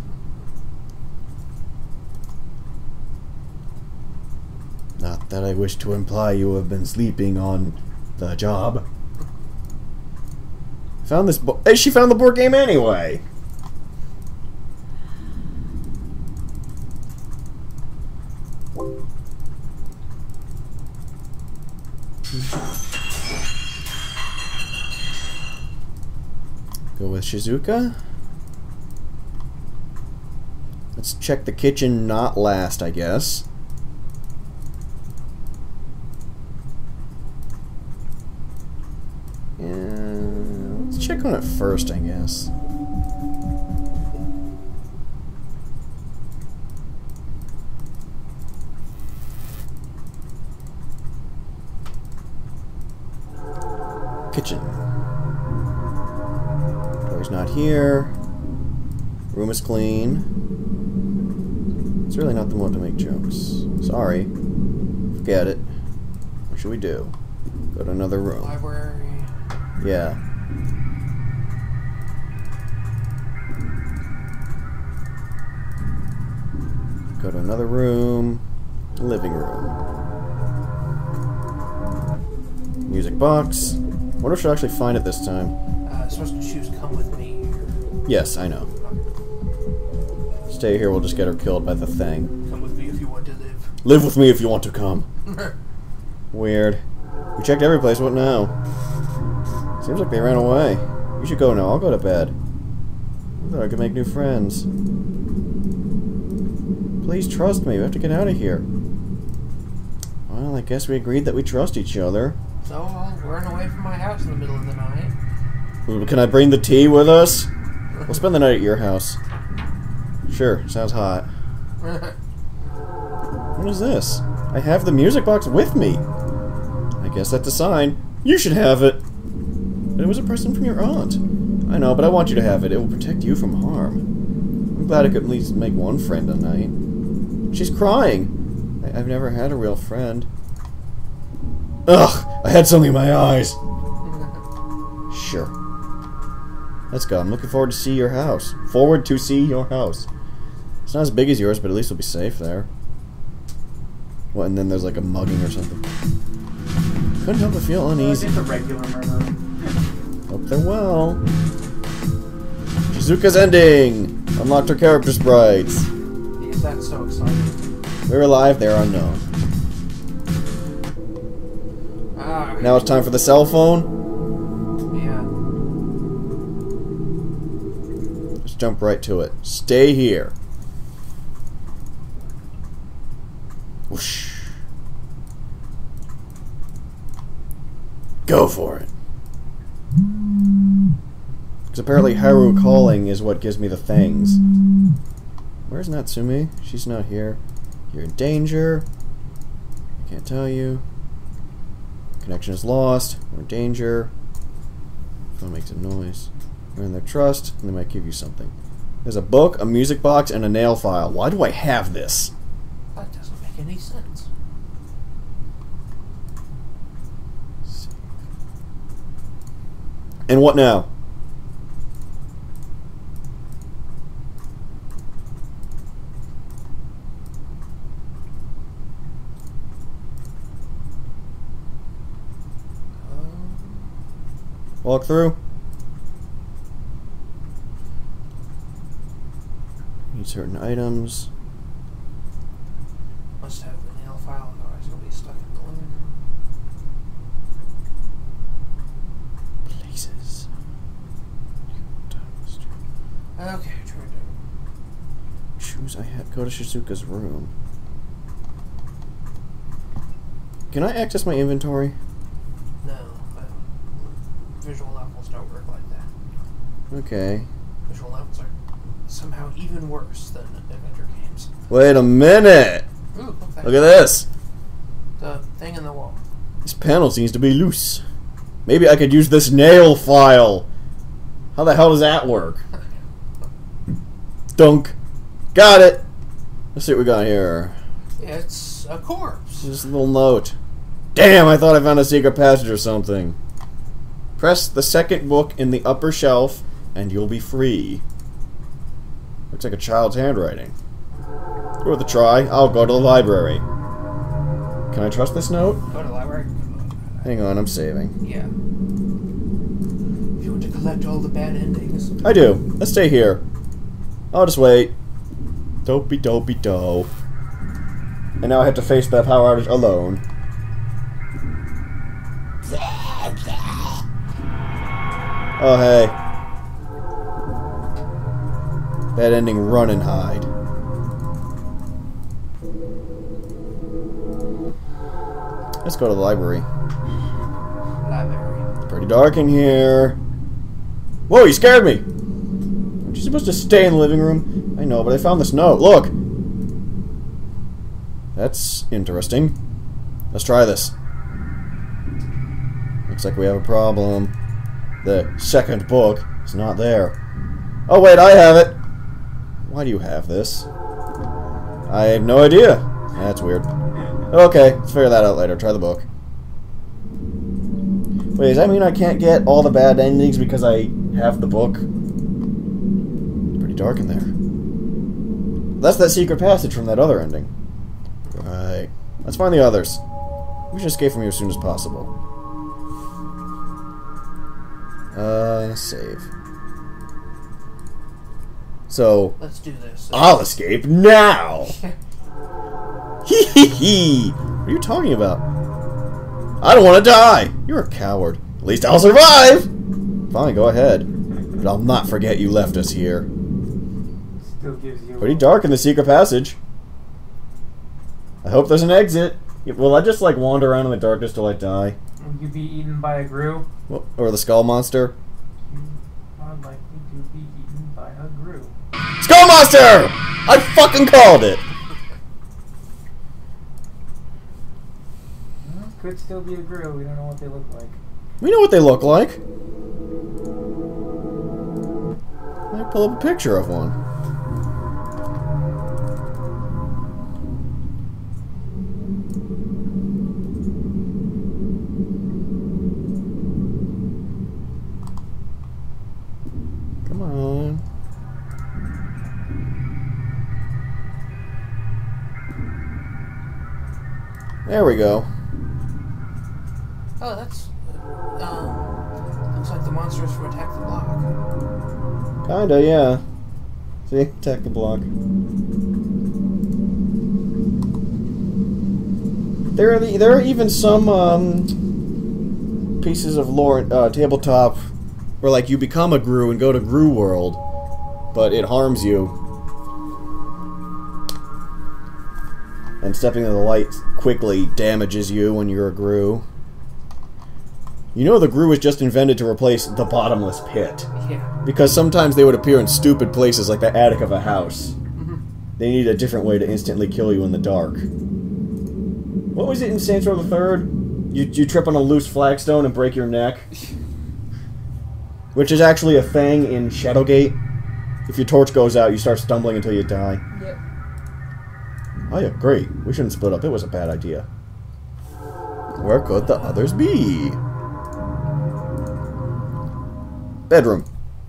Not that I wish to imply you have been sleeping on the job. Found this bo- Hey, she found the board game anyway! Go with Shizuka. Let's check the kitchen not last, I guess. Yeah, let's check on it first, I guess. Kitchen. Door's not here. Room is clean. It's really not the mode to make jokes. Sorry. Forget it. What should we do? Go to another room. Library. Yeah. Go to another room. Living room. Music box. Wonder if I should actually find it this time. Uh, supposed to choose come with me. Or... Yes, I know. Stay here, we'll just get her killed by the thing. Come with me if you want to live. Live with me if you want to come. Weird. We checked every place, what now? Seems like they ran away. You should go now, I'll go to bed. I thought I could make new friends. Please trust me, we have to get out of here. Well, I guess we agreed that we trust each other. So I'll run away from my house in the middle of the night. Can I bring the tea with us? We'll spend the night at your house. Sure, sounds hot. What is this? I have the music box with me. I guess that's a sign. You should have it. But it was a present from your aunt. I know, but I want you to have it. It will protect you from harm. I'm glad I could at least make one friend tonight. She's crying. I I've never had a real friend. Ugh! I had something in my eyes. Sure. Let's go. I'm looking forward to see your house. Forward to see your house. It's not as big as yours, but at least we'll be safe there. What, and then there's like a mugging or something. Couldn't help but feel uneasy. It's a regular murder. Hope they're well. Shizuka's ending! Unlocked her character sprites. Is that so exciting? We're alive, they're unknown. Ah, Now it's time for the cell phone. yeah. Let's jump right to it. Stay here. Whoosh. Go for it. Because apparently Haru calling is what gives me the things. Where's Natsumi? She's not here. You're in danger. I can't tell you. Connection is lost. We're in danger. Phone makes a noise. We're in their trust, and they might give you something. There's a book, a music box, and a nail file. Why do I have this? That doesn't make any sense. And what now? Um, Walk through. Need certain items. must have the nail file, otherwise you'll be stuck in the living room. Places. Okay, try to Choose I had go to Shizuka's room. Can I access my inventory? No, but visual novels don't work like that. Okay. Visual novels are somehow even worse than adventure games. Wait a minute! Ooh, look, that Look at this! the thing in the wall. This panel seems to be loose. Maybe I could use this nail file. How the hell does that work? Dunk. Got it! Let's see what we got here. It's a corpse. Just a little note. Damn, I thought I found a secret passage or something. Press the second book in the upper shelf, and you'll be free. Looks like a child's handwriting. Worth a try. I'll go to the library. Can I trust this note? Go to the library. Hang on, I'm saving. Yeah. If you want to collect all the bad endings. I do. Let's stay here. I'll just wait. Dopey dopey do. And now I have to face that power outage alone. Oh, hey. Bad ending, run and hide. Let's go to the library. Library. It's pretty dark in here. Whoa, you scared me! Aren't you supposed to stay in the living room? I know, but I found this note. Look! That's interesting. Let's try this. Looks like we have a problem. The second book is not there. Oh wait, I have it! Why do you have this? I have no idea. That's weird. Okay, let's figure that out later. Try the book. Wait, does that mean I can't get all the bad endings because I have the book? It's pretty dark in there. That's that secret passage from that other ending. Right. Let's find the others. We should escape from here as soon as possible. Uh, save. So... Let's do this. I'll escape now! Hee hee hee! What are you talking about? I don't want to die! You're a coward. At least I'll survive! Fine, go ahead. But I'll not forget you left us here. Still gives you Pretty dark in the secret passage. I hope there's an exit. Will I just, like, wander around in the darkness till I die? Will you be eaten by a grue? Or the skull monster? You are likely to be eaten by a grue. Skull monster! I fucking called it! Well, could still be a grue. We don't know what they look like. We know what they look like. Might pull up a picture of one. Come on. There we go. Oh, that's... Um... Looks like the monsters from Attack the Block. Kinda, yeah. See? Attack the Block. There are, the, there are even some, um... pieces of lore, uh, tabletop where, like, you become a grue and go to Grue World, but it harms you. And stepping in the light quickly damages you when you're a grue. You know the grue was just invented to replace the bottomless pit. Yeah. Because sometimes they would appear in stupid places like the attic of a house. Mm-hmm. They need a different way to instantly kill you in the dark. What was it in Saints Row the Third? You, you trip on a loose flagstone and break your neck? Which is actually a thing in Shadowgate. If your torch goes out, you start stumbling until you die. Yep. Oh yeah, great. We shouldn't split up. It was a bad idea. Where could the others be? Bedroom.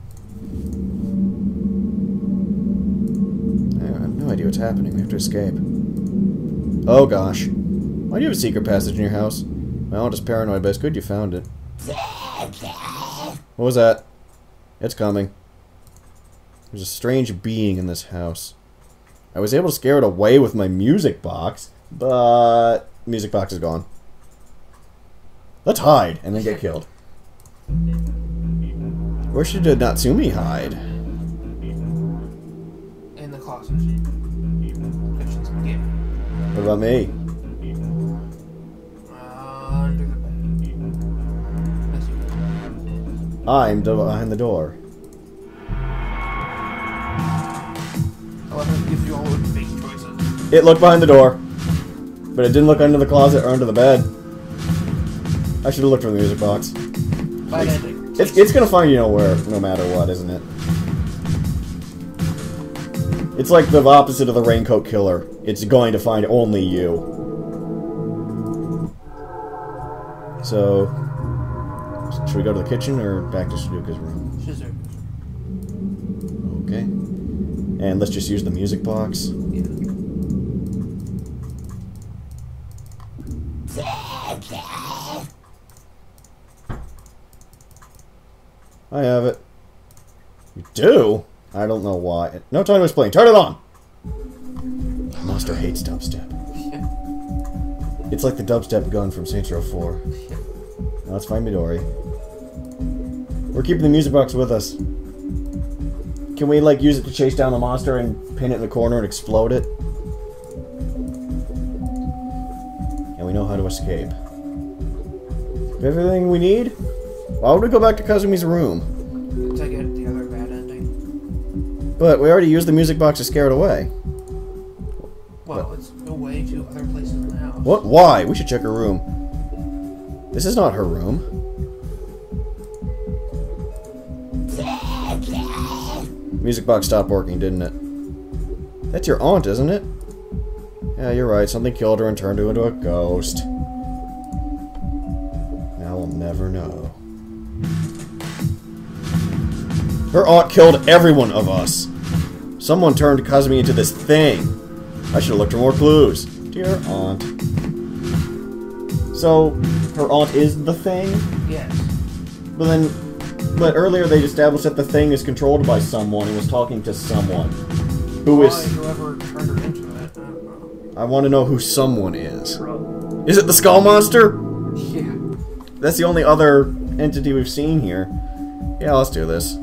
I have no idea what's happening. We have to escape. Oh gosh. Why do you have a secret passage in your house? Well, I'm just paranoid, but it's good you found it. What was that? It's coming. There's a strange being in this house. I was able to scare it away with my music box, but music box is gone. Let's hide and then get killed. Where should Natsumi hide? In the closet. Kitchen's beginning. What about me? Uh, under the bed. As you go. I'm behind the door. I love how it gives you all the fake choices. It looked behind the door, but it didn't look under the closet or under the bed. I should have looked for the music box. Bad ending. It's, it's gonna find you nowhere, no matter what, isn't it? It's like the opposite of the raincoat killer. It's going to find only you. So, should we go to the kitchen or back to Sudoku's room? Shizuka. Okay. And let's just use the music box. Yeah. I have it. You do? I don't know why. No time to explain. Turn it on! Monster hates dubstep. Yeah. It's like the dubstep gun from Saints Row four. Yeah. Now let's find Midori. We're keeping the music box with us. Can we, like, use it to chase down the monster and pin it in the corner and explode it? And we know how to escape. We have everything we need? Why would we go back to Kazumi's room? To get the other bad ending. But we already used the music box to scare it away. Well, What? it's a way to other places in the house. What? Why? We should check her room. This is not her room. Music box stopped working, didn't it? That's your aunt, isn't it? Yeah, you're right. Something killed her and turned her into a ghost. Now we'll never know. Her aunt killed every one of us. Someone turned Kazumi into this thing. I should have looked for more clues. Dear aunt. So, her aunt is the thing? Yes. But then, but earlier they established that the thing is controlled by someone and was talking to someone. Who Why, is... whoever turned her into it, I don't know. I want to know who someone is. Is it the Skull Monster? Yeah. That's the only other entity we've seen here. Yeah, let's do this.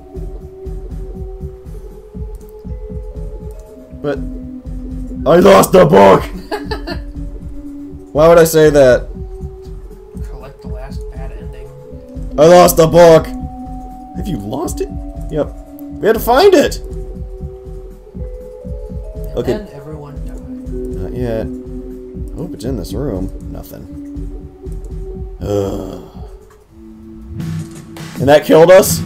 But... I lost the book! Why would I say that? Collect the last bad ending. I lost the book! Have you lost it? Yep. We had to find it! And Okay. then everyone died. Not yet. Hope it's in this room. Nothing. Ugh. And that killed us?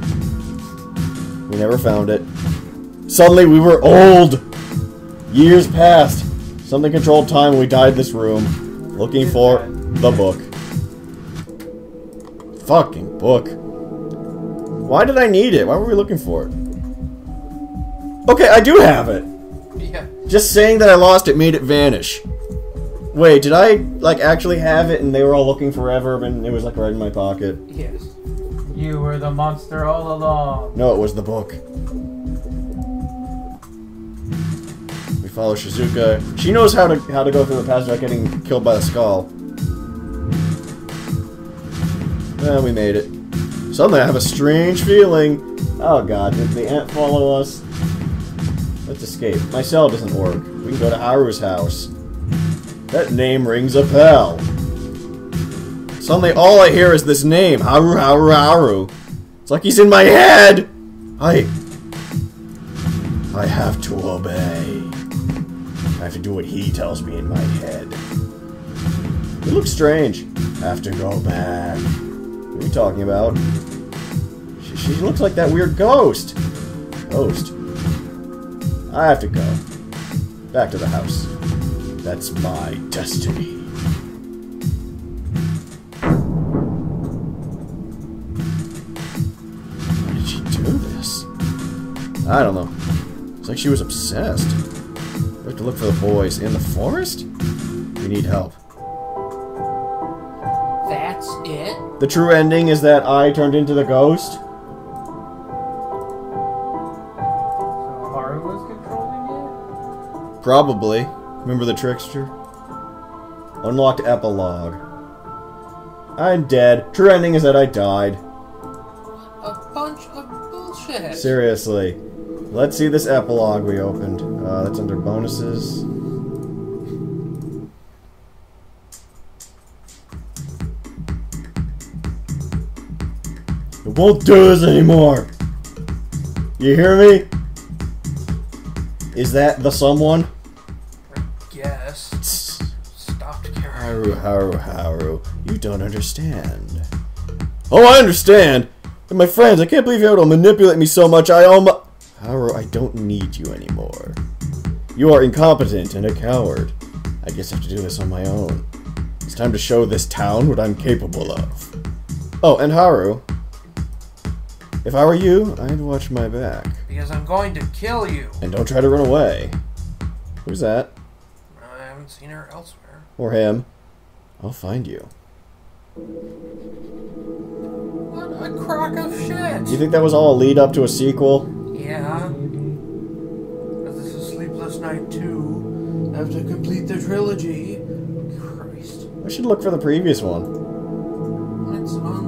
We never found it. Suddenly we were old! Years passed. Something controlled time when we died in this room. Looking for the book. Fucking book. Why did I need it? Why were we looking for it? Okay, I do have it! Yeah. Just saying that I lost it made it vanish. Wait, did I, like, actually have it and they were all looking forever and it was, like, right in my pocket? Yes. You were the monster all along. No, it was the book. We follow Shizuka. She knows how to how to go through the passage without getting killed by the skull. Well, we made it. Suddenly I have a strange feeling. Oh god, did the ant follow us? Let's escape. My cell doesn't work. We can go to Haru's house. That name rings a bell. Suddenly all I hear is this name. Haru, Haru, Haru. It's like he's in my head! I... I have to obey. I have to do what he tells me in my head. You look strange. I have to go back. What are you talking about? She, she looks like that weird ghost. Ghost? I have to go. Back to the house. That's my destiny. Why did she do this? I don't know. It's like she was obsessed. We have to look for the boys in the forest? We need help. That's it? The true ending is that I turned into the ghost? So Haru was controlling it? Probably. Remember the trickster? Unlocked epilogue. I'm dead. True ending is that I died. A bunch of bullshit. Seriously. Let's see this epilogue we opened. Uh, that's under bonuses. It won't do this anymore! You hear me? Is that the someone? I guess. Stopped caring. Haru, Haru, Haru. You don't understand. Oh, I understand! And my friends, I can't believe you're able to manipulate me so much, I almost... Haru, I don't need you anymore. You are incompetent and a coward. I guess I have to do this on my own. It's time to show this town what I'm capable of. Oh, and Haru. If I were you, I'd watch my back. Because I'm going to kill you. And don't try to run away. Who's that? I haven't seen her elsewhere. Or him. I'll find you. What a crock of shit. You think that was all a lead up to a sequel? Yeah. But this is Sleepless Night two. I have to complete the trilogy. Christ. I should look for the previous one. It's on